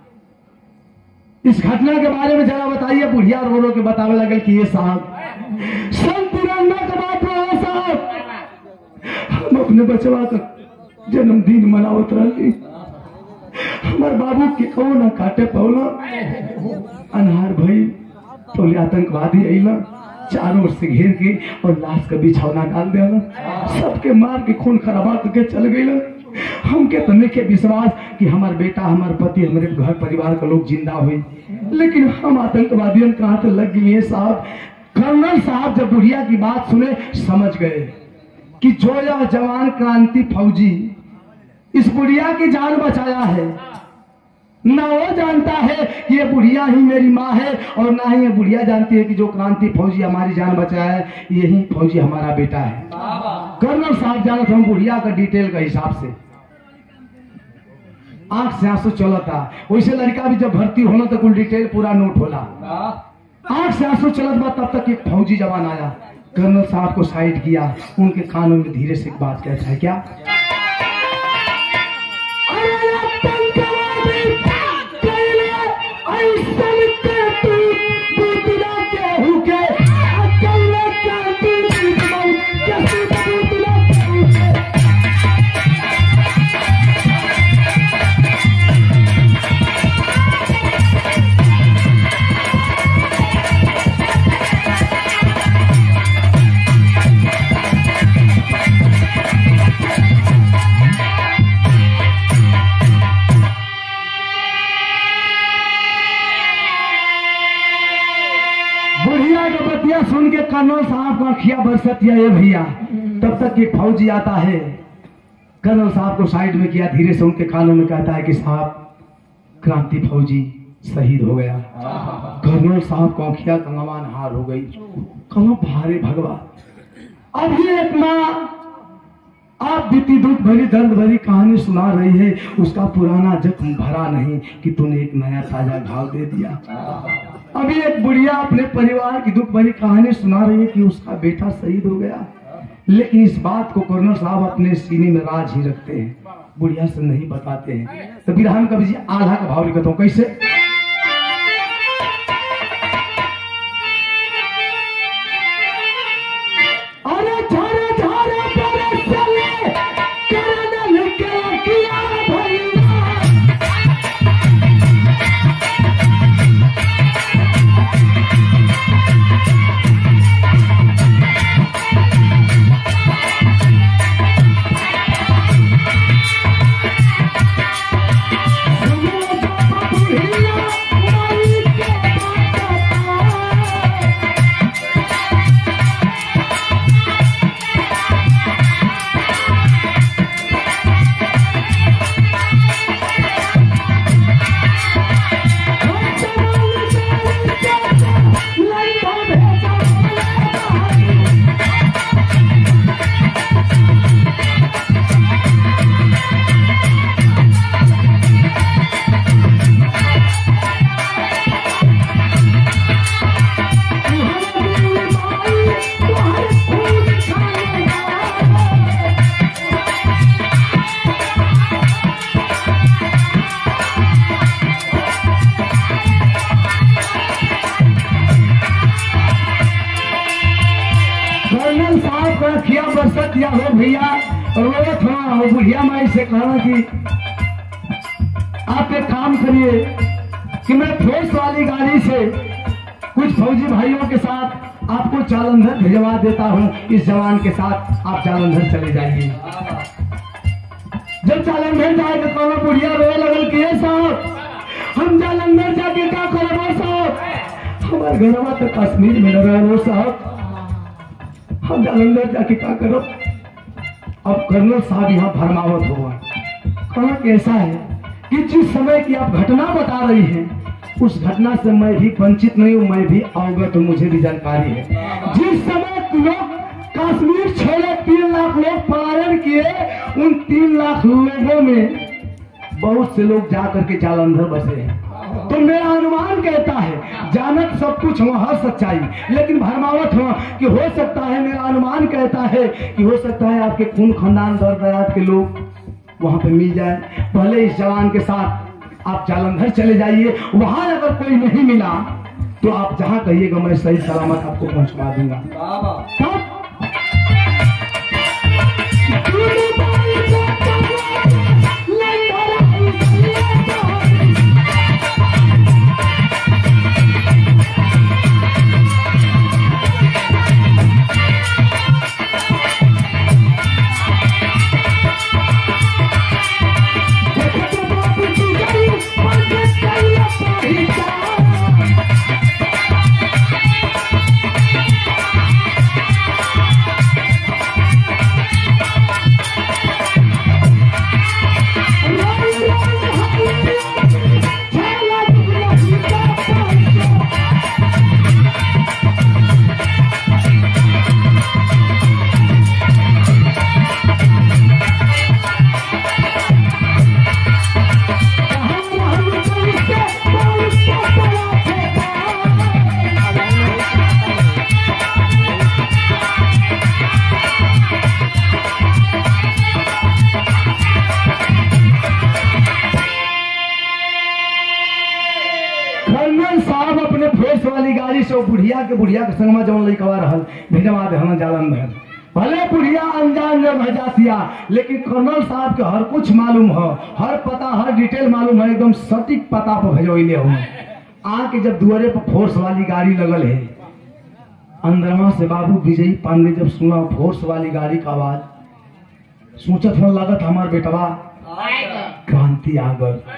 इस घटना के बारे में जरा बताइए बुढ़िया रो रो के बतावे लगे कि ये साहब सन तिरंगा का बात रहा साहब हम अपने बचवा का जन्मदिन मनावत रही हमारे बाबू के कहो ना काटे पौला अनहार भाई तो आतंकवादी अला चारों ओर से घेर के और लाश का बिछौना डाल दिया सबके मार के खून खराबा करके चल गई हमके तने के विश्वास कि हमार बेटा हमार पति हमारे घर परिवार का लोग जिंदा हुए लेकिन हम आतंकवादियों के हाथ लग गए साहब कर्नल साहब जब बुढ़िया की बात सुने समझ गए कि जो यह जवान क्रांति फौजी इस बुढ़िया की जान बचाया है ना वो जानता है कि ये बुढ़िया ही मेरी माँ है और ना ही ये बुढ़िया जानती है कि जो क्रांति फौजी हमारी जान बचाया है यही फौजी हमारा बेटा है कर्नल साहब जाना था बुढ़िया का डिटेल का हिसाब से आंख से आंसू चला था वैसे लड़का भी जब भर्ती होना तो कुल डिटेल पूरा नोट होला आंख से आंसू चलत बा तब तक एक फौजी जवान आया कर्नल साहब को साइड किया उनके कानों में धीरे से एक बात कहता है क्या साहब आंखिया बरसत या ये भैया, तब तक एक फौजी आता है, कर्नल साहब को साइड में किया, धीरे से उनके कानों में कहता है कि साहब क्रांति फौजी शहीद हो गया। कर्नल साहब को आंखिया कंगवान हार हो गई। कहो भारे भगवान, अब ये एक माँ आप बीती दुख भरी दर्द भरी कहानी सुना रही है, उसका पुराना जख्म भरा नहीं कि तूने एक नया ताजा घाव दे दिया। अभी एक बुढ़िया अपने परिवार की दुख भरी कहानी सुना रही है कि उसका बेटा शहीद हो गया, लेकिन इस बात को कर्नल साहब अपने सीने में राज ही रखते हैं, बुढ़िया से नहीं बताते हैं। तो बिरहन कवि जी आल्हा का भाव लिखता हूं कैसे। अरे झारे झारे पर चले कर्नल के किया भैया, बरसत या हो भैया रोए था। वो बुढ़िया माई से कहा कि आप एक काम करिए कि मैं फोर्स वाली गाड़ी से कुछ फौजी भाइयों के साथ आपको जालंधर भिजवा देता हूँ, इस जवान के साथ आप जालंधर चले जाइए। जब जालंधर जाए तो कौन बुढ़िया रोए लगल कि साहब हम जालंधर जाके क्या करो साहब, हमारे घरवा तो कश्मीर में रहो साहब, हम जालंधर जाके क्या करो। अब कर्नल साहब यहाँ भरमावत हुआ, कहा कैसा है कि जिस समय की आप घटना बता रही हैं उस घटना से मैं भी वंचित नहीं हूँ, मैं भी अवगत हूँ, मुझे भी जानकारी है। जिस समय लोग कश्मीर छोड़े तीन लाख लोग पलायन किए, उन तीन लाख लोगों में बहुत से लोग जाकर के जालंधर बसे हैं। तो मेरा अनुमान कहता है, जानत सब कुछ हुआ हर सच्चाई, लेकिन भरमावट हुआ कि हो सकता है, मेरा अनुमान कहता है कि हो सकता है आपके खून खानदान दर दराज के लोग वहां पे मिल जाए। पहले इस जवान के साथ आप जालंधर चले जाइए, वहां अगर कोई नहीं मिला तो आप जहां कहिएगा मैं सही सलामत आपको पहुंचवा दूंगा। बुढ़िया के बुढ़िया के संग में जौन लइकवा रहल भेजवा दे हम जालंधर। भले बुढ़िया अनजान में भेजातिया, लेकिन कर्नल साहब के हर कुछ मालूम हो, हर पता हर डिटेल मालूम है, एकदम सटीक पता पर भेजोइले हो। आके जब दुआरे पर फोर्स वाली गाड़ी लगल है, अंदरवा से बाबू विजयी पांडे जब सुना फोर्स वाली गाड़ी का आवाज, सोचत हो लागत हमार बेटवा क्रांति आ गल।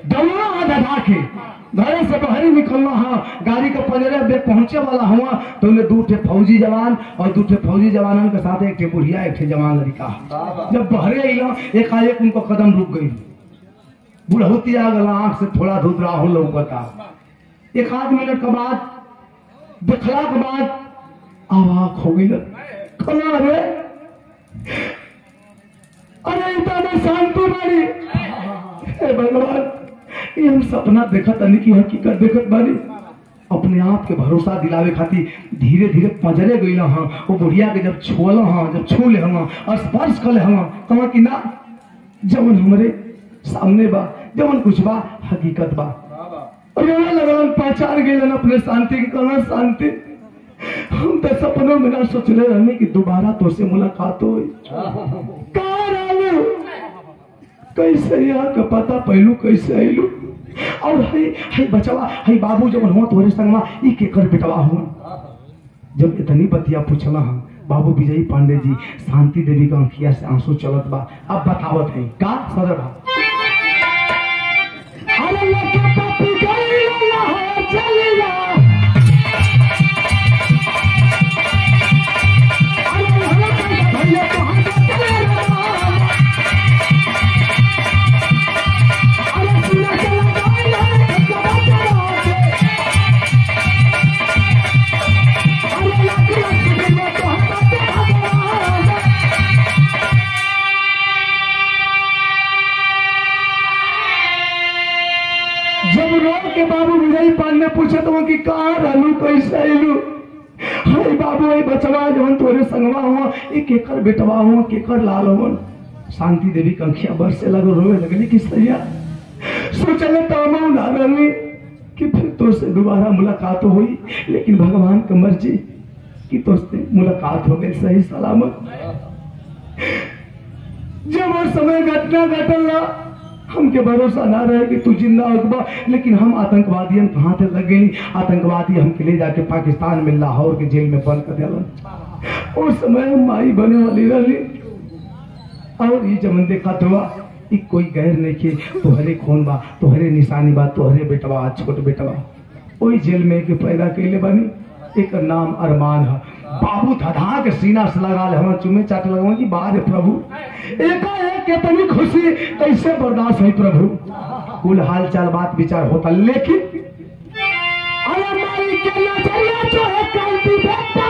दौड़ा धधा के घर से बाहर निकलना हाँ गाड़ी के पंजरे बे पहुंचे वाला हुआ तो उन्हें दो ठे फौजी जवान और दो ठे फौजी जवानन के साथ एक ठे बुढ़िया एक ठे जवान लड़का। जब बहरे अइला एकाएक उनको कदम रुक गई, बुढ़ौती आ गला, आंख से थोड़ा धुधरा हो लौकता। एक आध मिनट के बाद देखला के बाद आवाज हो गई, कला रे अरे इतना शांति बारी, हे भगवान ये हम सपना देखत नहीं की हकीकत देखत बारी। अपने आप के भरोसा दिलावे खातिर धीरे धीरे पंजरे गईला हाँ, वो बुढ़िया के जब छुअला हाँ, जब छू ले हम स्पर्श कर ले हम कहा कि ना जवन हमरे सामने बा जवन कुछ बा हकीकत बा। रोने लगलन, पहचान गए अपने शांति की कहना शांति हम तो सपनों में ना सोचले रहने कि दोबारा तो से मुलाकात हो। कैसे यहाँ का पता पहलू कैसे आयलू और है है बचवा है बाबू जब हुआ तोरे संगवा ई के कर बेटवा हुआ। जब इतनी बतिया पूछला हम बाबू विजयी पांडे जी शांति देवी का अंखिया से आंसू चलत बा। अब बतावत है का सदर बा अरे लगे पपी गई लहा चलिया अरे हम भैया कहां चले के बाबू विजयी पांडे पूछे तो कि कहाँ रहलू कैसे आयलू। हाय बाबू ये बचवा जवन तोरे संगवा हुआ ये केकर बेटवा हुआ केकर लाल हुआ। शांति देवी की अंखियां बरसे लगो रोवे लगली कि सैया सोचले तो हम ना रहली कि फिर तो से दोबारा मुलाकात हुई, लेकिन भगवान की मर्जी कि तो से मुलाकात हो गई सही सलामत। जब वो समय घटना घटला हमके भरोसा ना रहे कि तू जिंदा होगा, लेकिन हम आतंकवादियों के हाथ लग गई। आतंकवादी हमके ले जाके पाकिस्तान में लाहौर के जेल में बंद कर दिया। उस समय माई बने वाली रही और ये जमन देखा तो कोई गैर नहीं के तोहरे खून बा तोहरे निशानी बा तोहरे बेटवा छोट बेटवा वही जेल में के पैदा कैले बनी। एक नाम अरमान है। बाबू धधा के सीना से लगा ले हम चुमे चाट लगा कि बाहर प्रभु एकाएक कितनी खुशी कैसे बर्दाश्त हुई प्रभु। कुल हाल चाल बात विचार होता, लेकिन अरे मारी के नजरिया जो है क्रांति देखता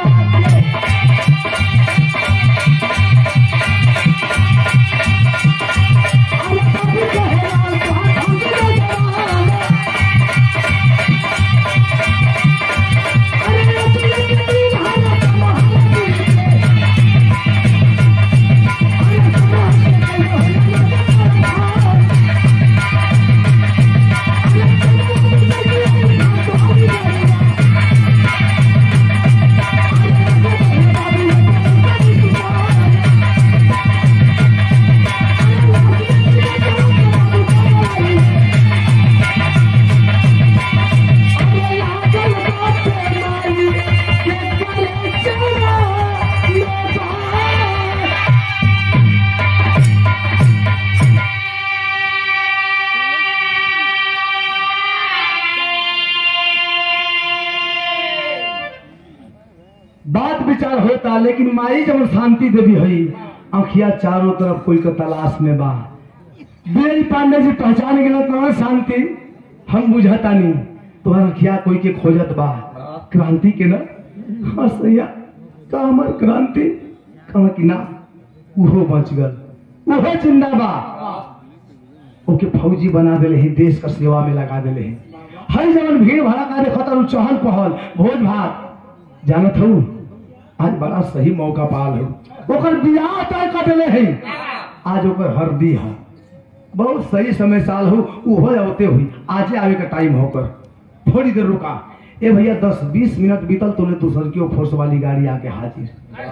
विचार होता। लेकिन माई जब शांति देवी हुई आंखिया चारों तरफ कोई का तलाश में बा। विजयी पांडे जी पहचान गए कौन शांति हम बुझाता नहीं तुम्हारा आंखिया कोई के खोजत बा क्रांति के ना। हाँ सैया का हमार क्रांति कहा कि ना उहो बच गल उहो जिंदा बा। ओके फौजी बना दिले हैं, देश का सेवा में लगा दिले हैं। हर जवन भीड़ भड़का देखता चहल पहल भोज भात जानत हूँ आज बड़ा सही मौका पाल हो ओकर बियाह तय कर दिले है। आज ओकर हरदी है बहुत सही समय साल हो वो होते हुई आज आवे का टाइम होकर थोड़ी देर रुका। ए भैया दस बीस मिनट बीतल तो दूसर की फोर्स वाली गाड़ी आके हाजिर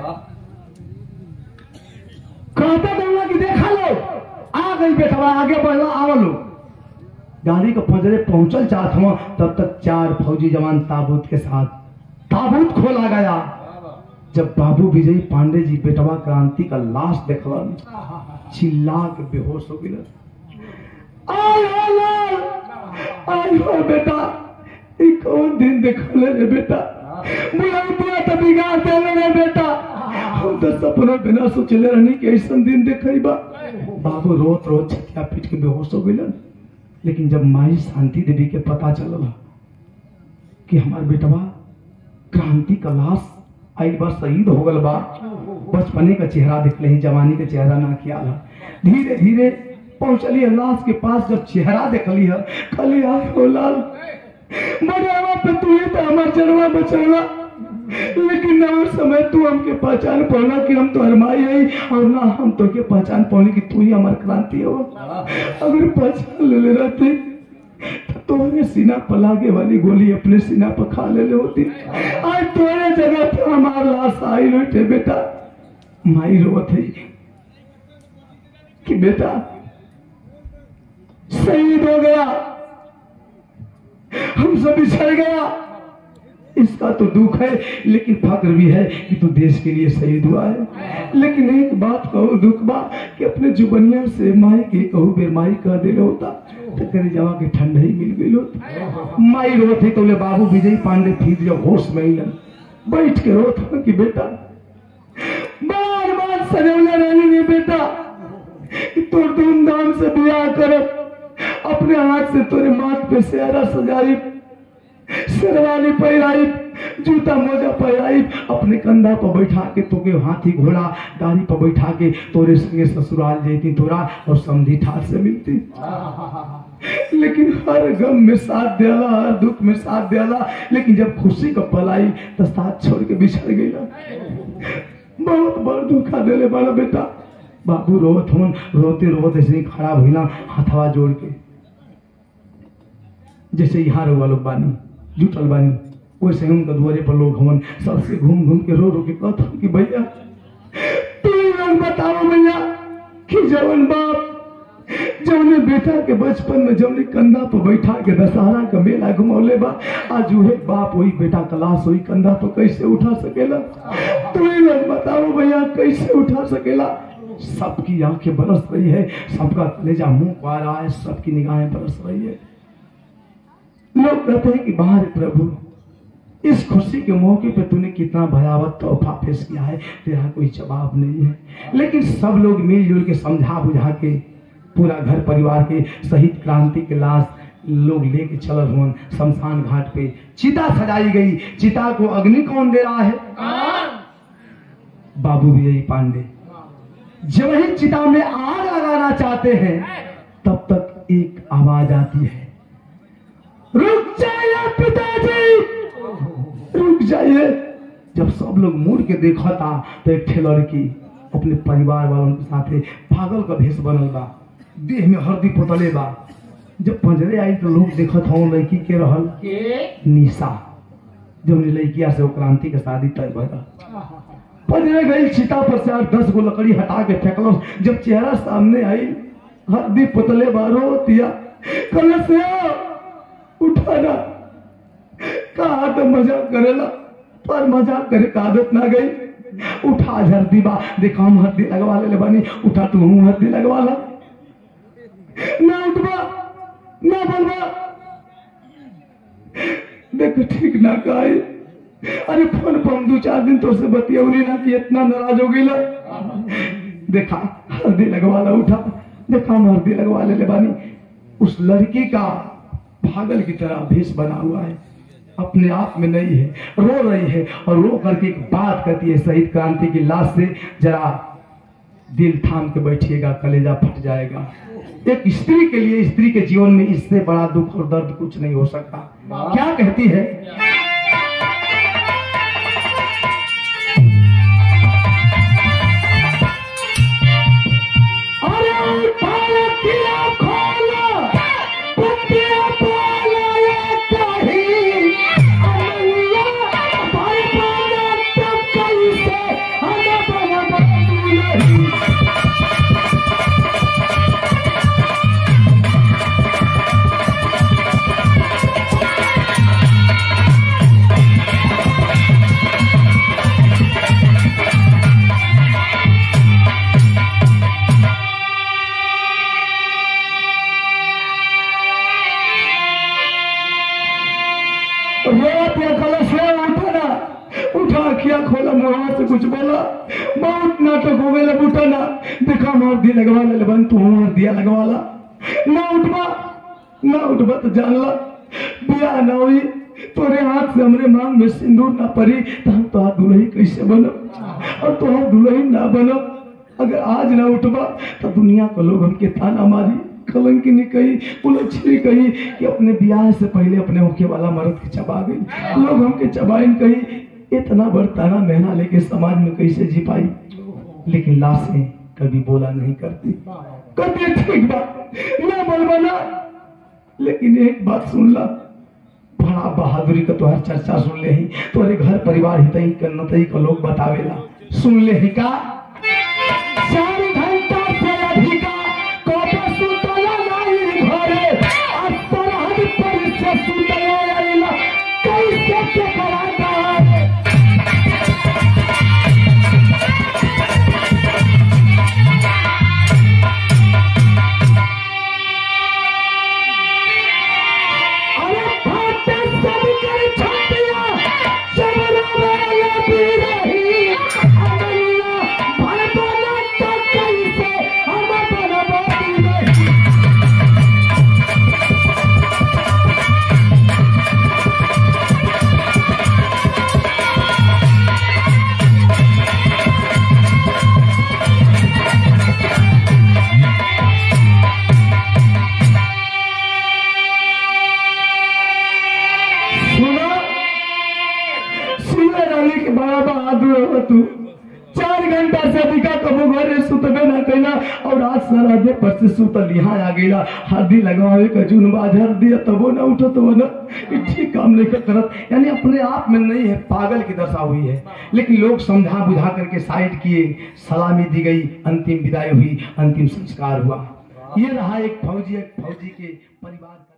कहते देंगे कि देखा लो आ गई बेटवा आगे बढ़ो आओ लो। गाड़ी के पंजरे पहुंचल चाहत हुआ तब तक चार फौजी जवान ताबूत के साथ ताबूत खोला गया। जब बाबू विजयी पांडे जी बेटवा क्रांति का लाश देखलन चिल्ला के बेहोश हो गए। आय हो लाल, आय हो बेटा, ई कौन दिन देखले रे बेटा, बुढ़ापा तो बिगाड़ देले रे बेटा, हम तो सपना बिना सोचले रहनी कि ऐसा दिन देखइबा। बाबू रोत रोत छतिया पीट के बेहोश हो गइलन। लेकिन जब माई शांति देवी के पता चलल कि हमार बेटवा क्रांति का लाश एक बार शहीद हो गल बा, बचपने का चेहरा दिखले ही, जवानी का चेहरा ना किया, धीरे धीरे पहुंचली लाश के पास। जब चेहरा देखली है कली आय हो लाल, मरवा पे तू ही तो हमार जनवा बचला, लेकिन ना उस समय तू हमके पहचान पौना कि हम तो हरमाई है, और ना हम तो के पहचान पौने कि तू ही हमार क्रांति हो। अगर पहचान ले ले रहते तो तोरे सीना पर लागे वाली गोली अपने सीना पर खा ले ले होती। आज तोरे जगह पे हमार लाश आई लोटे बेटा। माई रोत है कि बेटा शहीद हो गया, हमसे बिछड़ गया, इसका तो दुख है, लेकिन फक्र भी है कि तू देश के लिए शहीद हुआ है। लेकिन एक बात कहो दुख बा कि अपने जुबनिया से माई के कहू बेर माई कह दे होता तो करे जावा के ठंड ही मिल गई होता। माई रोत है तो बोले बाबू विजय पांडे फिर जब होश में ही बैठ के रोत हो कि बेटा बार बार सजौले रहनी नहीं बेटा, तो धूमधाम से ब्याह करब, अपने हाथ से तोरे माथ पे सेहरा सजाई, शेरवानी पहराई, जूता मोजा पहराई, अपने कंधा पर बैठा के तोके हाथी घोड़ा गाड़ी पर बैठा के तोरे संगे ससुराल जेती तोरा और समझी ठाट से मिलती। लेकिन हर गम में साथ दियाला, हर दुख में साथ दियाला, लेकिन जब खुशी का पल आई तो साथ छोड़ के बिछड़ गईला। बहुत बड़ दुखा देले बड़ा बेटा। बाबू रोत होन, रोते रोते ऐसे खड़ा भइला हाथवा जोड़ के, जैसे यहाँ रोवा लोग बानी जुटल बानी, वैसे उनका दुआरे पर लोग हमन सबसे घूम घूम के रो रो के कहता कि भैया तू लोग बताओ भैया कि जवन बाप जवने बेटा के बचपन में जवने कंधा पर बैठा के दशहरा का मेला घुमौले बा, आज वही बाप वही बेटा कलाश वही कंधा पर कैसे उठा सकेला? तू लोग बताओ भैया कैसे उठा सकेला? सबकी आंखें बरस रही है, सबका कलेजा मुंह को आ रहा है, सबकी निगाहें बरस रही है। लोग कहते हैं कि बाहर प्रभु इस खुशी के मौके पे तूने कितना भयावह तोहफा पेश किया है, तेरा कोई जवाब नहीं है। लेकिन सब लोग मिलजुल के समझा बुझा के पूरा घर परिवार के शहीद क्रांति के लाश लोग लेके चल हुए शमशान घाट पे। चिता सजाई गई, चिता को अग्नि कौन दे रहा है? बाबू विजय पांडे। जब ही चिता में आग लगाना चाहते हैं तब तक एक आवाज आती है, रुक जाइए पिताजी, रुक जाइए। जब सब लोग मुड़ के देखा था तो एक ठे लड़की अपने परिवार वालों के साथ पागल का भेष बनल बा, देह में हरदी पोतले बा। जब पंजरे आई तो लोग देखत हो लड़की के रहल के निशा, जो लड़किया से वो क्रांति के शादी तय भइल। पंजरे गई, चिता पर से आठ दस गो लकड़ी हटा के फेंकलो। जब चेहरा सामने आई हरदी पोतले बा, रोतिया कल से उठाना कहा तो मजाक करेला, पर मजाक करे का आदत ना गई। उठा हरदी बा, देखा हम हरदी लगवा ले बानी, उठा तू हूँ हरदी लगवा ला। ना उठवा ना बोलवा, देखो ठीक ना कहे। अरे फोन पर हम दो चार दिन तो से बतियौली ना कि इतना नाराज हो गई। देखा हरदी लगवा ला, उठा देखा हम हरदी लगवा ले ले बानी। उस लड़की का पागल की तरह भेष बना हुआ है, अपने आप में नहीं है, रो रही है और रो करके एक बात कहती है, शहीद क्रांति की लाश से जरा दिल थाम के बैठिएगा, कलेजा फट जाएगा। एक स्त्री के लिए, स्त्री के जीवन में इससे बड़ा दुख और दर्द कुछ नहीं हो सकता। क्या कहती है? रोत या कलश ले उठा ना, उठा किया खोला, मुहा से कुछ बोला, बहुत नाटक हो गया। उठा ना, देखा मार दिया लगवा ले, बन तू मार दिया लगवा ला, ना उठवा ना उठवा तो जान ला बिया ना हुई, तोरे हाथ से हमरे मांग में सिंदूर ना पड़ी तो हम तो दुल्ही कैसे बनो, और तो दुल्ही ना बनो। अगर आज ना उठवा तो दुनिया को लोग हमके ताना मारी, कलंकिनी कही, कुलच्छनी कही कि अपने ब्याह से पहले अपने होके वाला मर्द के चबा गई, लोग हमके चबाइन कही। इतना बड़ ताना महना लेके समाज में कैसे जी पाई। लेकिन लाशें कभी बोला नहीं करती, कभी ठीक बात ना बोलवाना। लेकिन एक बात सुन ला, बड़ा बहादुरी का तो हर चर्चा सुन ले ही, तोरे घर परिवार हितई करनतई का लोग बतावेला, सुन ले ही का चार घंटा से अधिका कोपा सुतला नहीं घरे, असरहद पर से सुतला आइला कैसे के कराता है। अरे भाटे सब कर छतिया सबरा वाला भी रही, अमैया भर बना तो कैसे हम बनवाती रही। सुनो सुनो रानी के बड़ा बहादुर हो तू, चार घंटा से अधिका कबो घरे सुतबे ना कैला, और आज सरहदे पर से सुतल यहाँ आ गईला। हल्दी लगवावे का जून बाजार दिया तबो ना उठो तो ना, ठीक काम नहीं करत। यानी अपने आप में नहीं है, पागल की दशा हुई है। लेकिन लोग समझा बुझा करके साइड किए, सलामी दी गई, अंतिम विदाई हुई, अंतिम संस्कार हुआ। ये रहा एक फौजी एक फौजी के परिवार का।